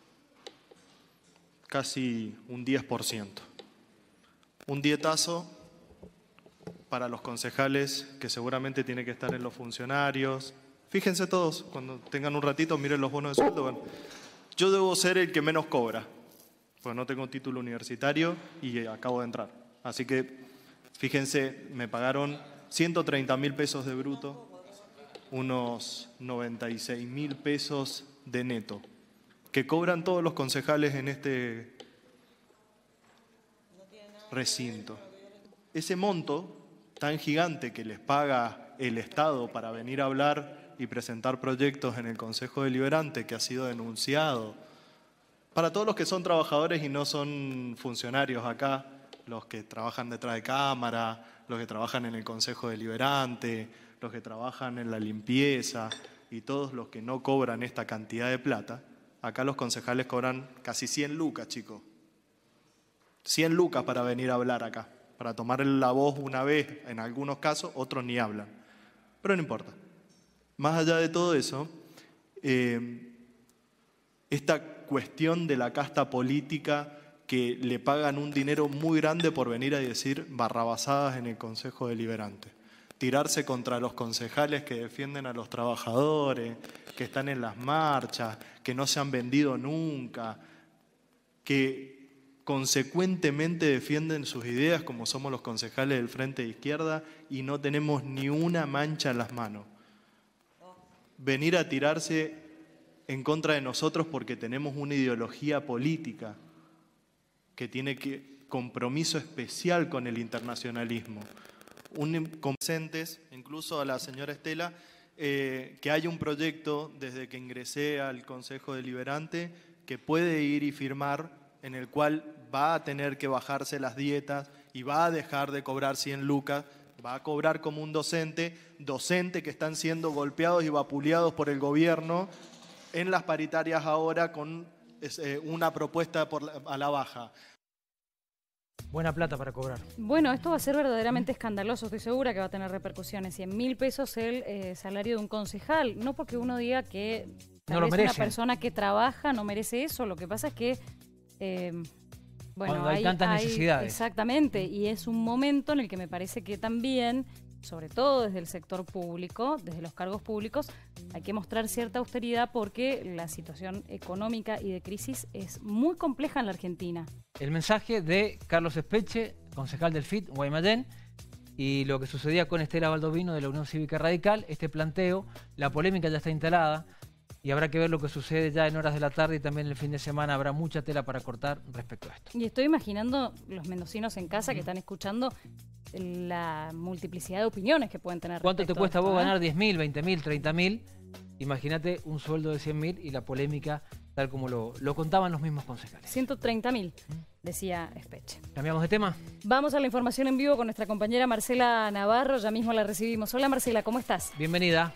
casi un 10%. Un dietazo para los concejales que seguramente tiene que estar en los funcionarios. Fíjense todos, cuando tengan un ratito, miren los bonos de sueldo. Bueno, yo debo ser el que menos cobra, porque no tengo título universitario y acabo de entrar. Así que, fíjense, me pagaron 130.000 pesos de bruto, unos 96.000 pesos de neto, que cobran todos los concejales en este recinto. Ese monto tan gigante que les paga el Estado para venir a hablar y presentar proyectos en el Consejo Deliberante, que ha sido denunciado. Para todos los que son trabajadores y no son funcionarios acá, los que trabajan detrás de cámara, los que trabajan en el Consejo Deliberante, los que trabajan en la limpieza y todos los que no cobran esta cantidad de plata, acá los concejales cobran casi 100 lucas, chicos. 100 lucas para venir a hablar acá, para tomar la voz una vez, en algunos casos, otros ni hablan. Pero no importa. Más allá de todo eso, esta cuestión de la casta política que le pagan un dinero muy grande por venir a decir barrabasadas en el Consejo Deliberante. Tirarse contra los concejales que defienden a los trabajadores, que están en las marchas, que no se han vendido nunca, que consecuentemente defienden sus ideas como somos los concejales del Frente de Izquierda y no tenemos ni una mancha en las manos. Venir a tirarse en contra de nosotros porque tenemos una ideología política que tiene compromiso especial con el internacionalismo. Conscientes, incluso a la señora Estela, que hay un proyecto desde que ingresé al Consejo Deliberante que puede ir y firmar, en el cual va a tener que bajarse las dietas y va a dejar de cobrar 100 lucas, va a cobrar como un docente que están siendo golpeados y vapuleados por el gobierno en las paritarias ahora con una propuesta a la baja. Buena plata para cobrar. Bueno, esto va a ser verdaderamente escandaloso. Estoy segura que va a tener repercusiones. 100.000 pesos el salario de un concejal. No porque uno diga que tal vez una persona que trabaja no merece eso. Lo que pasa es que bueno, cuando hay tantas necesidades. Exactamente. Y es un momento en el que me parece que también, sobre todo desde el sector público, desde los cargos públicos, hay que mostrar cierta austeridad porque la situación económica y de crisis es muy compleja en la Argentina. El mensaje de Carlos Espeche, concejal del FIT, Guaymallén, y lo que sucedía con Estela Baldovino de la Unión Cívica Radical, este planteo, la polémica ya está instalada y habrá que ver lo que sucede ya en horas de la tarde y también el fin de semana habrá mucha tela para cortar respecto a esto. Y estoy imaginando los mendocinos en casa que están escuchando la multiplicidad de opiniones que pueden tener. ¿Cuánto te cuesta a vos ganar 10.000, 20.000, 30.000? Imagínate un sueldo de 100.000 y la polémica tal como lo contaban los mismos concejales. 130.000, decía Espeche. ¿Cambiamos de tema? Vamos a la información en vivo con nuestra compañera Marcela Navarro, ya mismo la recibimos. Hola Marcela, ¿cómo estás? Bienvenida.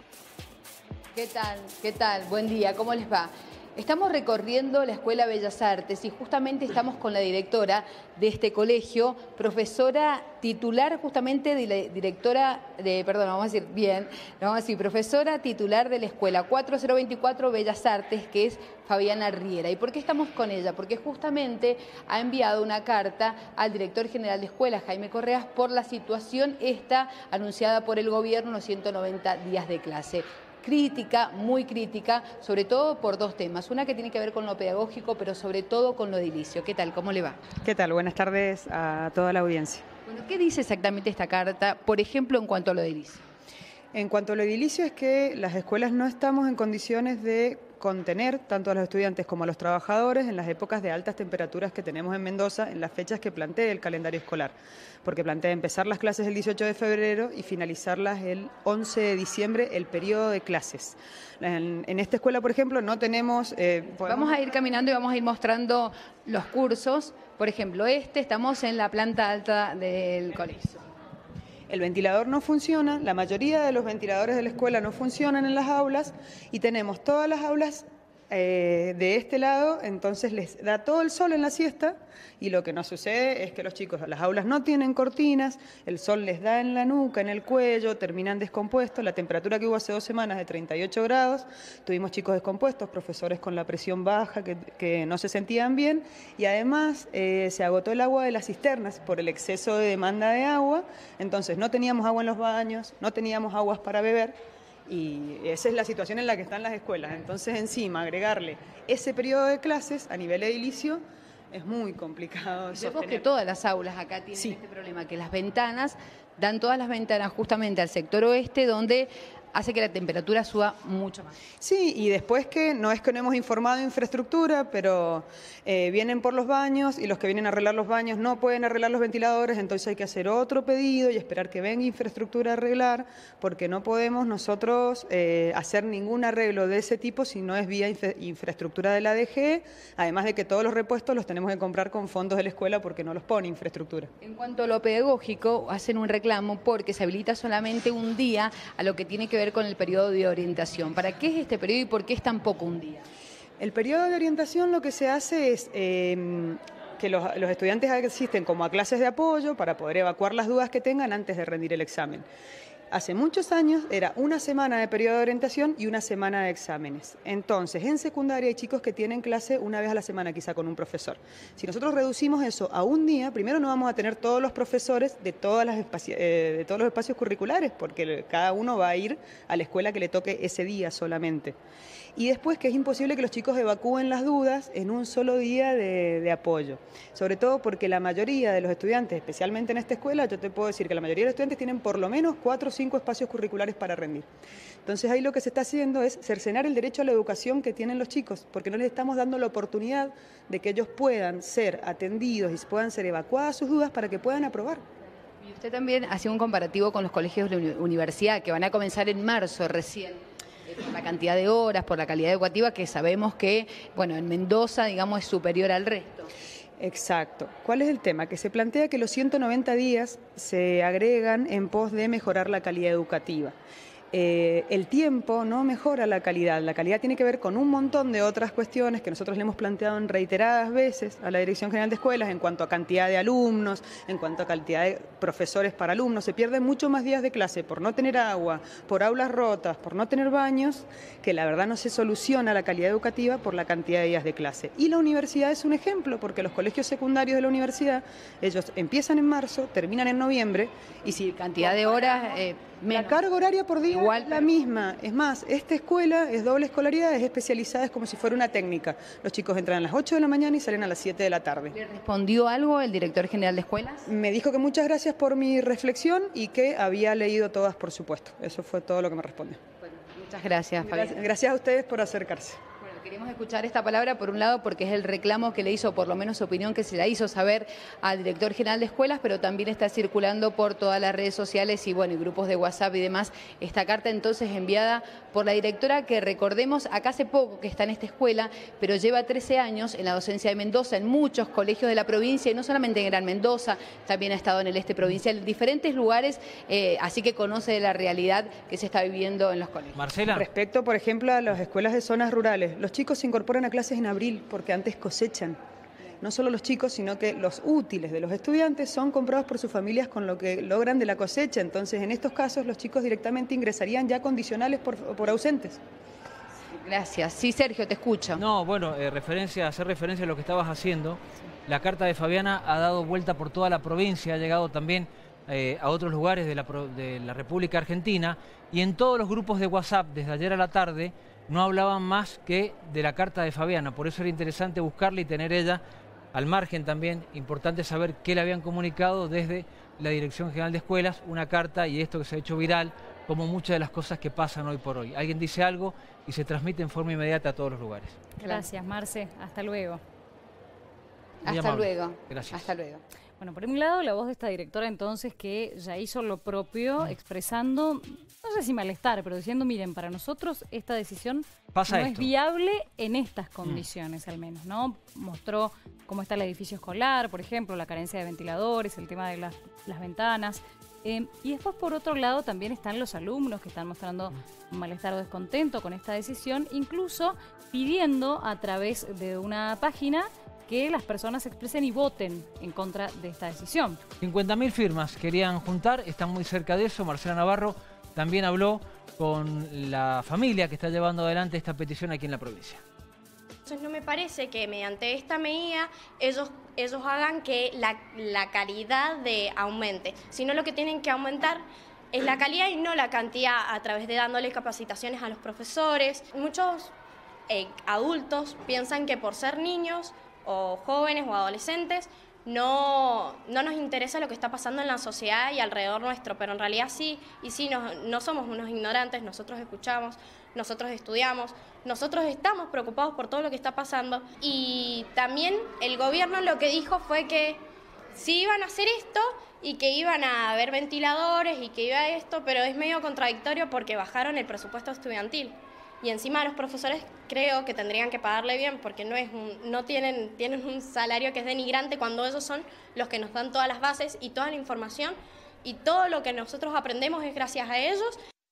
¿Qué tal? ¿Qué tal? Buen día, ¿cómo les va? Estamos recorriendo la Escuela Bellas Artes y justamente estamos con la directora de este colegio, profesora titular justamente de la directora de, perdón, vamos a decir bien, vamos a decir profesora titular de la Escuela 4024 Bellas Artes, que es Fabiana Riera. ¿Y por qué estamos con ella? Porque justamente ha enviado una carta al director general de escuelas, Jaime Correas, por la situación esta anunciada por el gobierno, los 190 días de clase. Crítica, muy crítica, sobre todo por dos temas. Una que tiene que ver con lo pedagógico, pero sobre todo con lo edilicio. ¿Qué tal? ¿Cómo le va? ¿Qué tal? Buenas tardes a toda la audiencia. Bueno, ¿qué dice exactamente esta carta, por ejemplo, en cuanto a lo edilicio? En cuanto a lo edilicio es que las escuelas no estamos en condiciones de contener tanto a los estudiantes como a los trabajadores en las épocas de altas temperaturas que tenemos en Mendoza, en las fechas que plantea el calendario escolar, porque plantea empezar las clases el 18 de febrero y finalizarlas el 11 de diciembre, el periodo de clases. En esta escuela, por ejemplo, no tenemos... Vamos a ir caminando y vamos a ir mostrando los cursos. Por ejemplo, estamos en la planta alta del colegio. El ventilador no funciona, la mayoría de los ventiladores de la escuela no funcionan en las aulas y tenemos todas las aulas de este lado, entonces les da todo el sol en la siesta y lo que nos sucede es que los chicos, las aulas no tienen cortinas, el sol les da en la nuca, en el cuello, terminan descompuestos, la temperatura que hubo hace 2 semanas de 38 grados, tuvimos chicos descompuestos, profesores con la presión baja que no se sentían bien y además se agotó el agua de las cisternas por el exceso de demanda de agua, entonces no teníamos agua en los baños, no teníamos aguas para beber. Y esa es la situación en la que están las escuelas. Entonces, encima, agregarle ese periodo de clases a nivel edilicio es muy complicado. Vemos que todas las aulas acá tienen este problema, que las ventanas, dan todas las ventanas justamente al sector oeste, donde hace que la temperatura suba mucho más. Sí, y después que no es que no hemos informado de infraestructura, pero vienen por los baños y los que vienen a arreglar los baños no pueden arreglar los ventiladores, entonces hay que hacer otro pedido y esperar que venga infraestructura a arreglar, porque no podemos nosotros hacer ningún arreglo de ese tipo si no es vía infraestructura de la DG, además de que todos los repuestos los tenemos que comprar con fondos de la escuela porque no los pone infraestructura. En cuanto a lo pedagógico, hacen un reclamo porque se habilita solamente un día a lo que tiene que ver con el periodo de orientación. ¿Para qué es este periodo y por qué es tan poco un día? El periodo de orientación lo que se hace es que los estudiantes asisten como a clases de apoyo para poder evacuar las dudas que tengan antes de rendir el examen. Hace muchos años era una semana de periodo de orientación y una semana de exámenes. Entonces, en secundaria hay chicos que tienen clase una vez a la semana, quizá con un profesor. Si nosotros reducimos eso a un día, primero no vamos a tener todos los profesores de todos los espacios curriculares, porque cada uno va a ir a la escuela que le toque ese día solamente. Y después que es imposible que los chicos evacúen las dudas en un solo día de apoyo. Sobre todo porque la mayoría de los estudiantes, especialmente en esta escuela, yo te puedo decir que la mayoría de los estudiantes tienen por lo menos 4 o 5 espacios curriculares para rendir. Entonces ahí lo que se está haciendo es cercenar el derecho a la educación que tienen los chicos, porque no les estamos dando la oportunidad de que ellos puedan ser atendidos y puedan ser evacuadas sus dudas para que puedan aprobar. Y usted también hacía un comparativo con los colegios de la universidad, que van a comenzar en marzo recién. Por la cantidad de horas, por la calidad educativa, que sabemos que, bueno, en Mendoza, digamos, es superior al resto. Exacto. ¿Cuál es el tema? Que se plantea que los 190 días se agregan en pos de mejorar la calidad educativa. El tiempo no mejora la calidad tiene que ver con un montón de otras cuestiones que nosotros le hemos planteado en reiteradas veces a la Dirección General de Escuelas en cuanto a cantidad de alumnos, en cuanto a cantidad de profesores para alumnos. Se pierden mucho más días de clase por no tener agua, por aulas rotas, por no tener baños, que la verdad no se soluciona la calidad educativa por la cantidad de días de clase. Y la universidad es un ejemplo, porque los colegios secundarios de la universidad, ellos empiezan en marzo, terminan en noviembre, y si cantidad de horas... la carga horaria por día igual es la misma. Es más, esta escuela es doble escolaridad, es especializada, es como si fuera una técnica. Los chicos entran a las 8 de la mañana y salen a las 7 de la tarde. ¿Le respondió algo el director general de escuelas? Me dijo que muchas gracias por mi reflexión y que había leído todas, por supuesto. Eso fue todo lo que me respondió. Bueno, muchas gracias, Fabián. Gracias a ustedes por acercarse. Queremos escuchar esta palabra, por un lado, porque es el reclamo que le hizo, por lo menos su opinión, que se la hizo saber al director general de escuelas, pero también está circulando por todas las redes sociales y, bueno, y grupos de WhatsApp y demás. Esta carta, entonces, enviada por la directora, que recordemos, acá hace poco que está en esta escuela, pero lleva 13 años en la docencia de Mendoza, en muchos colegios de la provincia, y no solamente en Gran Mendoza, también ha estado en el este provincial, en diferentes lugares, así que conoce la realidad que se está viviendo en los colegios. Marcela. Respecto, por ejemplo, a las escuelas de zonas rurales, los chicos se incorporan a clases en abril porque antes cosechan. No solo los chicos, sino que los útiles de los estudiantes son comprados por sus familias con lo que logran de la cosecha. Entonces, en estos casos, los chicos directamente ingresarían ya condicionales por ausentes. Gracias. Sí, Sergio, te escucho. No, bueno, hacer referencia a lo que estabas haciendo. La carta de Fabiana ha dado vuelta por toda la provincia, ha llegado también a otros lugares de la República Argentina, y en todos los grupos de WhatsApp, desde ayer a la tarde, no hablaban más que de la carta de Fabiana. Por eso era interesante buscarla y tener ella al margen también. Importante saber qué le habían comunicado desde la Dirección General de Escuelas, una carta y esto que se ha hecho viral, como muchas de las cosas que pasan hoy por hoy. Alguien dice algo y se transmite en forma inmediata a todos los lugares. Gracias, Marce. Hasta luego. Hasta luego. Gracias. Hasta luego. Bueno, por un lado, la voz de esta directora entonces que ya hizo lo propio, expresando, no sé si malestar, pero diciendo, miren, para nosotros esta decisión no es viable en estas condiciones al menos, ¿no? Mostró cómo está el edificio escolar, por ejemplo, la carencia de ventiladores, el tema de las ventanas. Y después, por otro lado, también están los alumnos que están mostrando malestar o descontento con esta decisión, incluso pidiendo a través de una página que las personas se expresen y voten en contra de esta decisión. 50.000 firmas querían juntar, están muy cerca de eso. Marcela Navarro también habló con la familia que está llevando adelante esta petición aquí en la provincia. Entonces no me parece que mediante esta medida ellos hagan que la calidad aumente, sino lo que tienen que aumentar es la calidad y no la cantidad a través de dándole capacitaciones a los profesores. Muchos adultos piensan que por ser niños o jóvenes o adolescentes no nos interesa lo que está pasando en la sociedad y alrededor nuestro, pero en realidad sí, y sí, no somos unos ignorantes, nosotros escuchamos, nosotros estudiamos, nosotros estamos preocupados por todo lo que está pasando, y también el gobierno lo que dijo fue que sí iban a hacer esto y que iban a haber ventiladores y que iba a esto, pero es medio contradictorio porque bajaron el presupuesto estudiantil. Y encima los profesores creo que tendrían que pagarle bien porque tienen un salario que es denigrante cuando ellos son los que nos dan todas las bases y toda la información, y todo lo que nosotros aprendemos es gracias a ellos.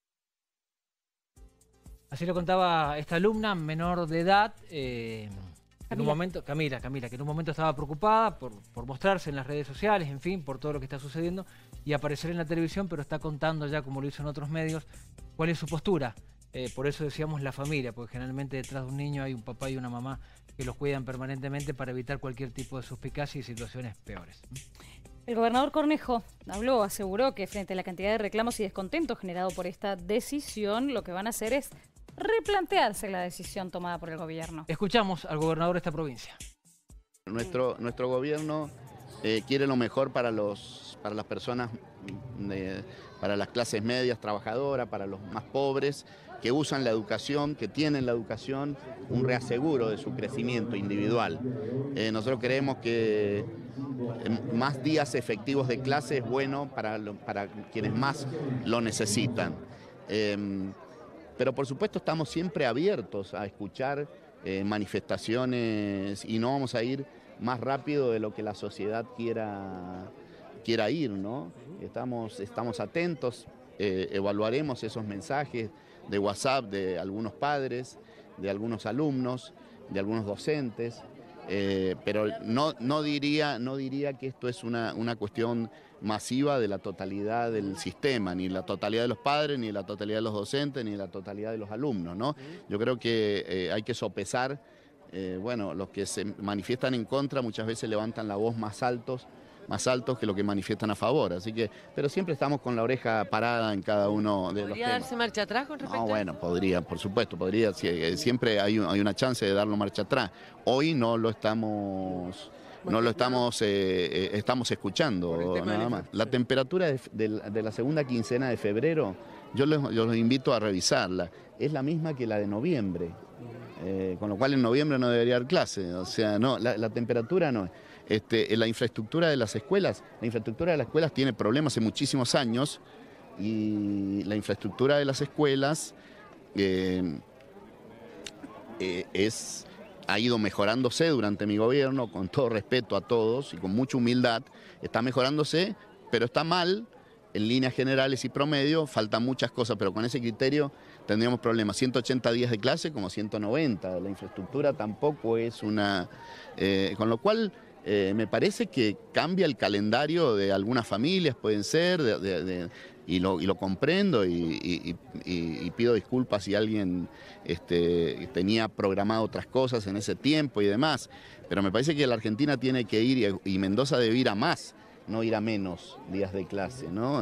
Así lo contaba esta alumna menor de edad, en un momento, Camila, que en un momento estaba preocupada por mostrarse en las redes sociales, en fin, por todo lo que está sucediendo y aparecer en la televisión, pero está contando ya, como lo hizo en otros medios, cuál es su postura. Por eso decíamos la familia, porque generalmente detrás de un niño hay un papá y una mamá que los cuidan permanentemente para evitar cualquier tipo de suspicacia y situaciones peores. El gobernador Cornejo aseguró que frente a la cantidad de reclamos y descontento generado por esta decisión, lo que van a hacer es replantearse la decisión tomada por el gobierno. Escuchamos al gobernador de esta provincia. Nuestro gobierno quiere lo mejor para las personas, para las clases medias trabajadoras, para los más pobres, que usan la educación, que tienen la educación, un reaseguro de su crecimiento individual. Nosotros creemos que más días efectivos de clase es bueno para quienes más lo necesitan. Pero por supuesto estamos siempre abiertos a escuchar manifestaciones y no vamos a ir más rápido de lo que la sociedad quiera ir, ¿no? Estamos atentos, evaluaremos esos mensajes de WhatsApp de algunos padres, de algunos alumnos, de algunos docentes, pero no diría que esto es una cuestión masiva de la totalidad del sistema, ni la totalidad de los padres, ni la totalidad de los docentes, ni la totalidad de los alumnos, ¿no? Yo creo que hay que sopesar, bueno, los que se manifiestan en contra muchas veces levantan la voz más altos que lo que manifiestan a favor, así que, pero siempre estamos con la oreja parada en cada uno de los temas. ¿Podría darse marcha atrás con respecto a eso? Bueno, podría, por supuesto, podría, siempre hay una chance de darlo marcha atrás. Hoy no lo estamos escuchando nada más. La temperatura de la segunda quincena de febrero, yo los invito a revisarla, es la misma que la de noviembre, con lo cual en noviembre no debería haber clase, o sea, no, la temperatura no. La infraestructura de las escuelas tiene problemas hace muchísimos años y la infraestructura de las escuelas ha ido mejorándose durante mi gobierno, con todo respeto a todos y con mucha humildad, está mejorándose, pero está mal en líneas generales y promedio, faltan muchas cosas, pero con ese criterio tendríamos problemas, 180 días de clase como 190, la infraestructura tampoco es una... con lo cual... me parece que cambia el calendario de algunas familias, pueden ser, y lo comprendo y pido disculpas si alguien tenía programado otras cosas en ese tiempo y demás, pero me parece que la Argentina tiene que ir y Mendoza debe ir a más, no ir a menos días de clase, ¿no?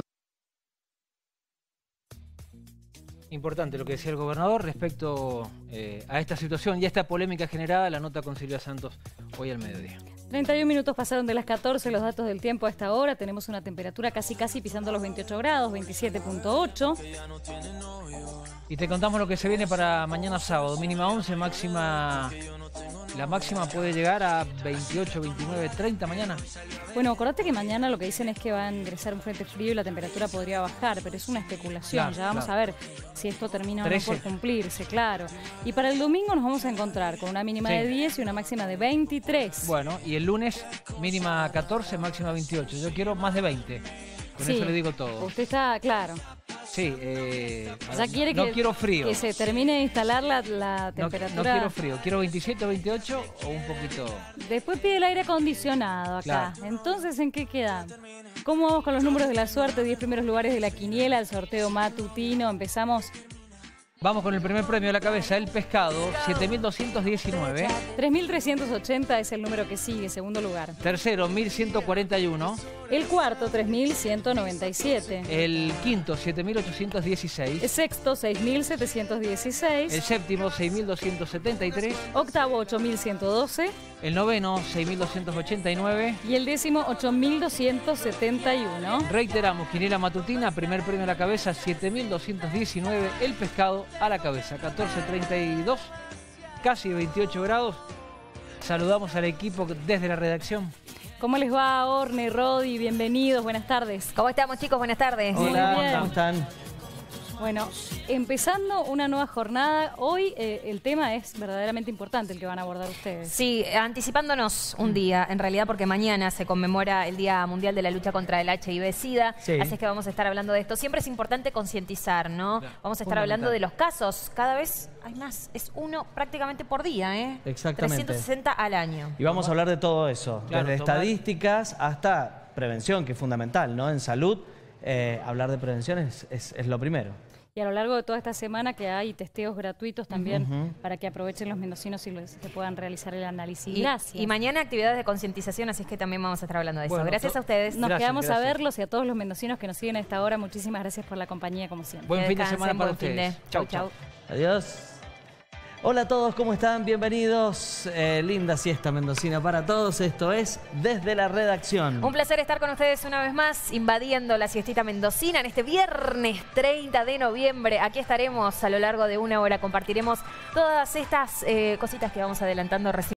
Importante lo que decía el gobernador respecto a esta situación y a esta polémica generada, la nota con Silvia Santos hoy al mediodía. 31 minutos pasaron de las 14, los datos del tiempo a esta hora. Tenemos una temperatura casi pisando los 28 grados, 27.8. Y te contamos lo que se viene para mañana sábado. Mínima 11, máxima... La máxima puede llegar a 28, 29, 30 mañana. Bueno, acordate que mañana lo que dicen es que va a ingresar un frente frío y la temperatura podría bajar, pero es una especulación. Claro, ya vamos a ver si esto termina 13. O no por cumplirse, claro. Y para el domingo nos vamos a encontrar con una mínima de 10 y una máxima de 23. Bueno, y el lunes mínima 14, máxima 28. Yo quiero más de 20. Con eso le digo todo. Usted está claro. Sí, ya quiere no quiero frío. Que se termine de instalar la temperatura. No quiero frío, quiero 27 o 28 o un poquito. Después pide el aire acondicionado acá. Claro. Entonces, ¿en qué queda? ¿Cómo vamos con los números de la suerte? 10 primeros lugares de la quiniela, el sorteo matutino. Empezamos Vamos con el primer premio a la cabeza, el pescado, 7.219. 3.380 es el número que sigue, segundo lugar. Tercero, 1.141. El cuarto, 3.197. El quinto, 7.816. El sexto, 6.716. El séptimo, 6.273. Octavo, 8.112. El noveno, 6.289. Y el décimo, 8.271. Reiteramos, quiniela matutina, primer premio a la cabeza, 7.219. El pescado a la cabeza, 14:32, casi 28 grados. Saludamos al equipo desde la redacción. ¿Cómo les va, Orne, Rodi? Bienvenidos, buenas tardes. ¿Cómo estamos, chicos? Buenas tardes. Hola, ¿cómo están? Bueno, empezando una nueva jornada, hoy el tema es verdaderamente importante el que van a abordar ustedes. Sí, anticipándonos un día, en realidad, porque mañana se conmemora el Día Mundial de la Lucha contra el HIV-Sida, Sí. así es que vamos a estar hablando de esto. Siempre es importante concientizar, ¿no? Claro, Vamos a estar hablando de los casos, cada vez hay más, es uno prácticamente por día, ¿eh? Exactamente. 360 al año. Y vamos a hablar de todo eso, Claro, desde tomar- estadísticas hasta prevención, que es fundamental, ¿no? En salud, hablar de prevención es lo primero. Y a lo largo de toda esta semana que hay testeos gratuitos también Ujú. para que aprovechen los mendocinos y que puedan realizar el análisis. Y, Gracias. y mañana actividades de concientización, así es que también vamos a estar hablando de eso. Bueno, Gracias a ustedes. Nos quedamos a verlos y a todos los mendocinos que nos siguen a esta hora. Muchísimas gracias por la compañía, como siempre. Buen Que fin de descansen, semana para buen fin de- ustedes. Chau, chau. Adiós. Hola a todos, ¿cómo están? Bienvenidos. Linda siesta mendocina para todos. Esto es Desde la Redacción. Un placer estar con ustedes una vez más, invadiendo la siestita mendocina en este viernes 30 de noviembre. Aquí estaremos a lo largo de una hora, compartiremos todas estas cositas que vamos adelantando recién.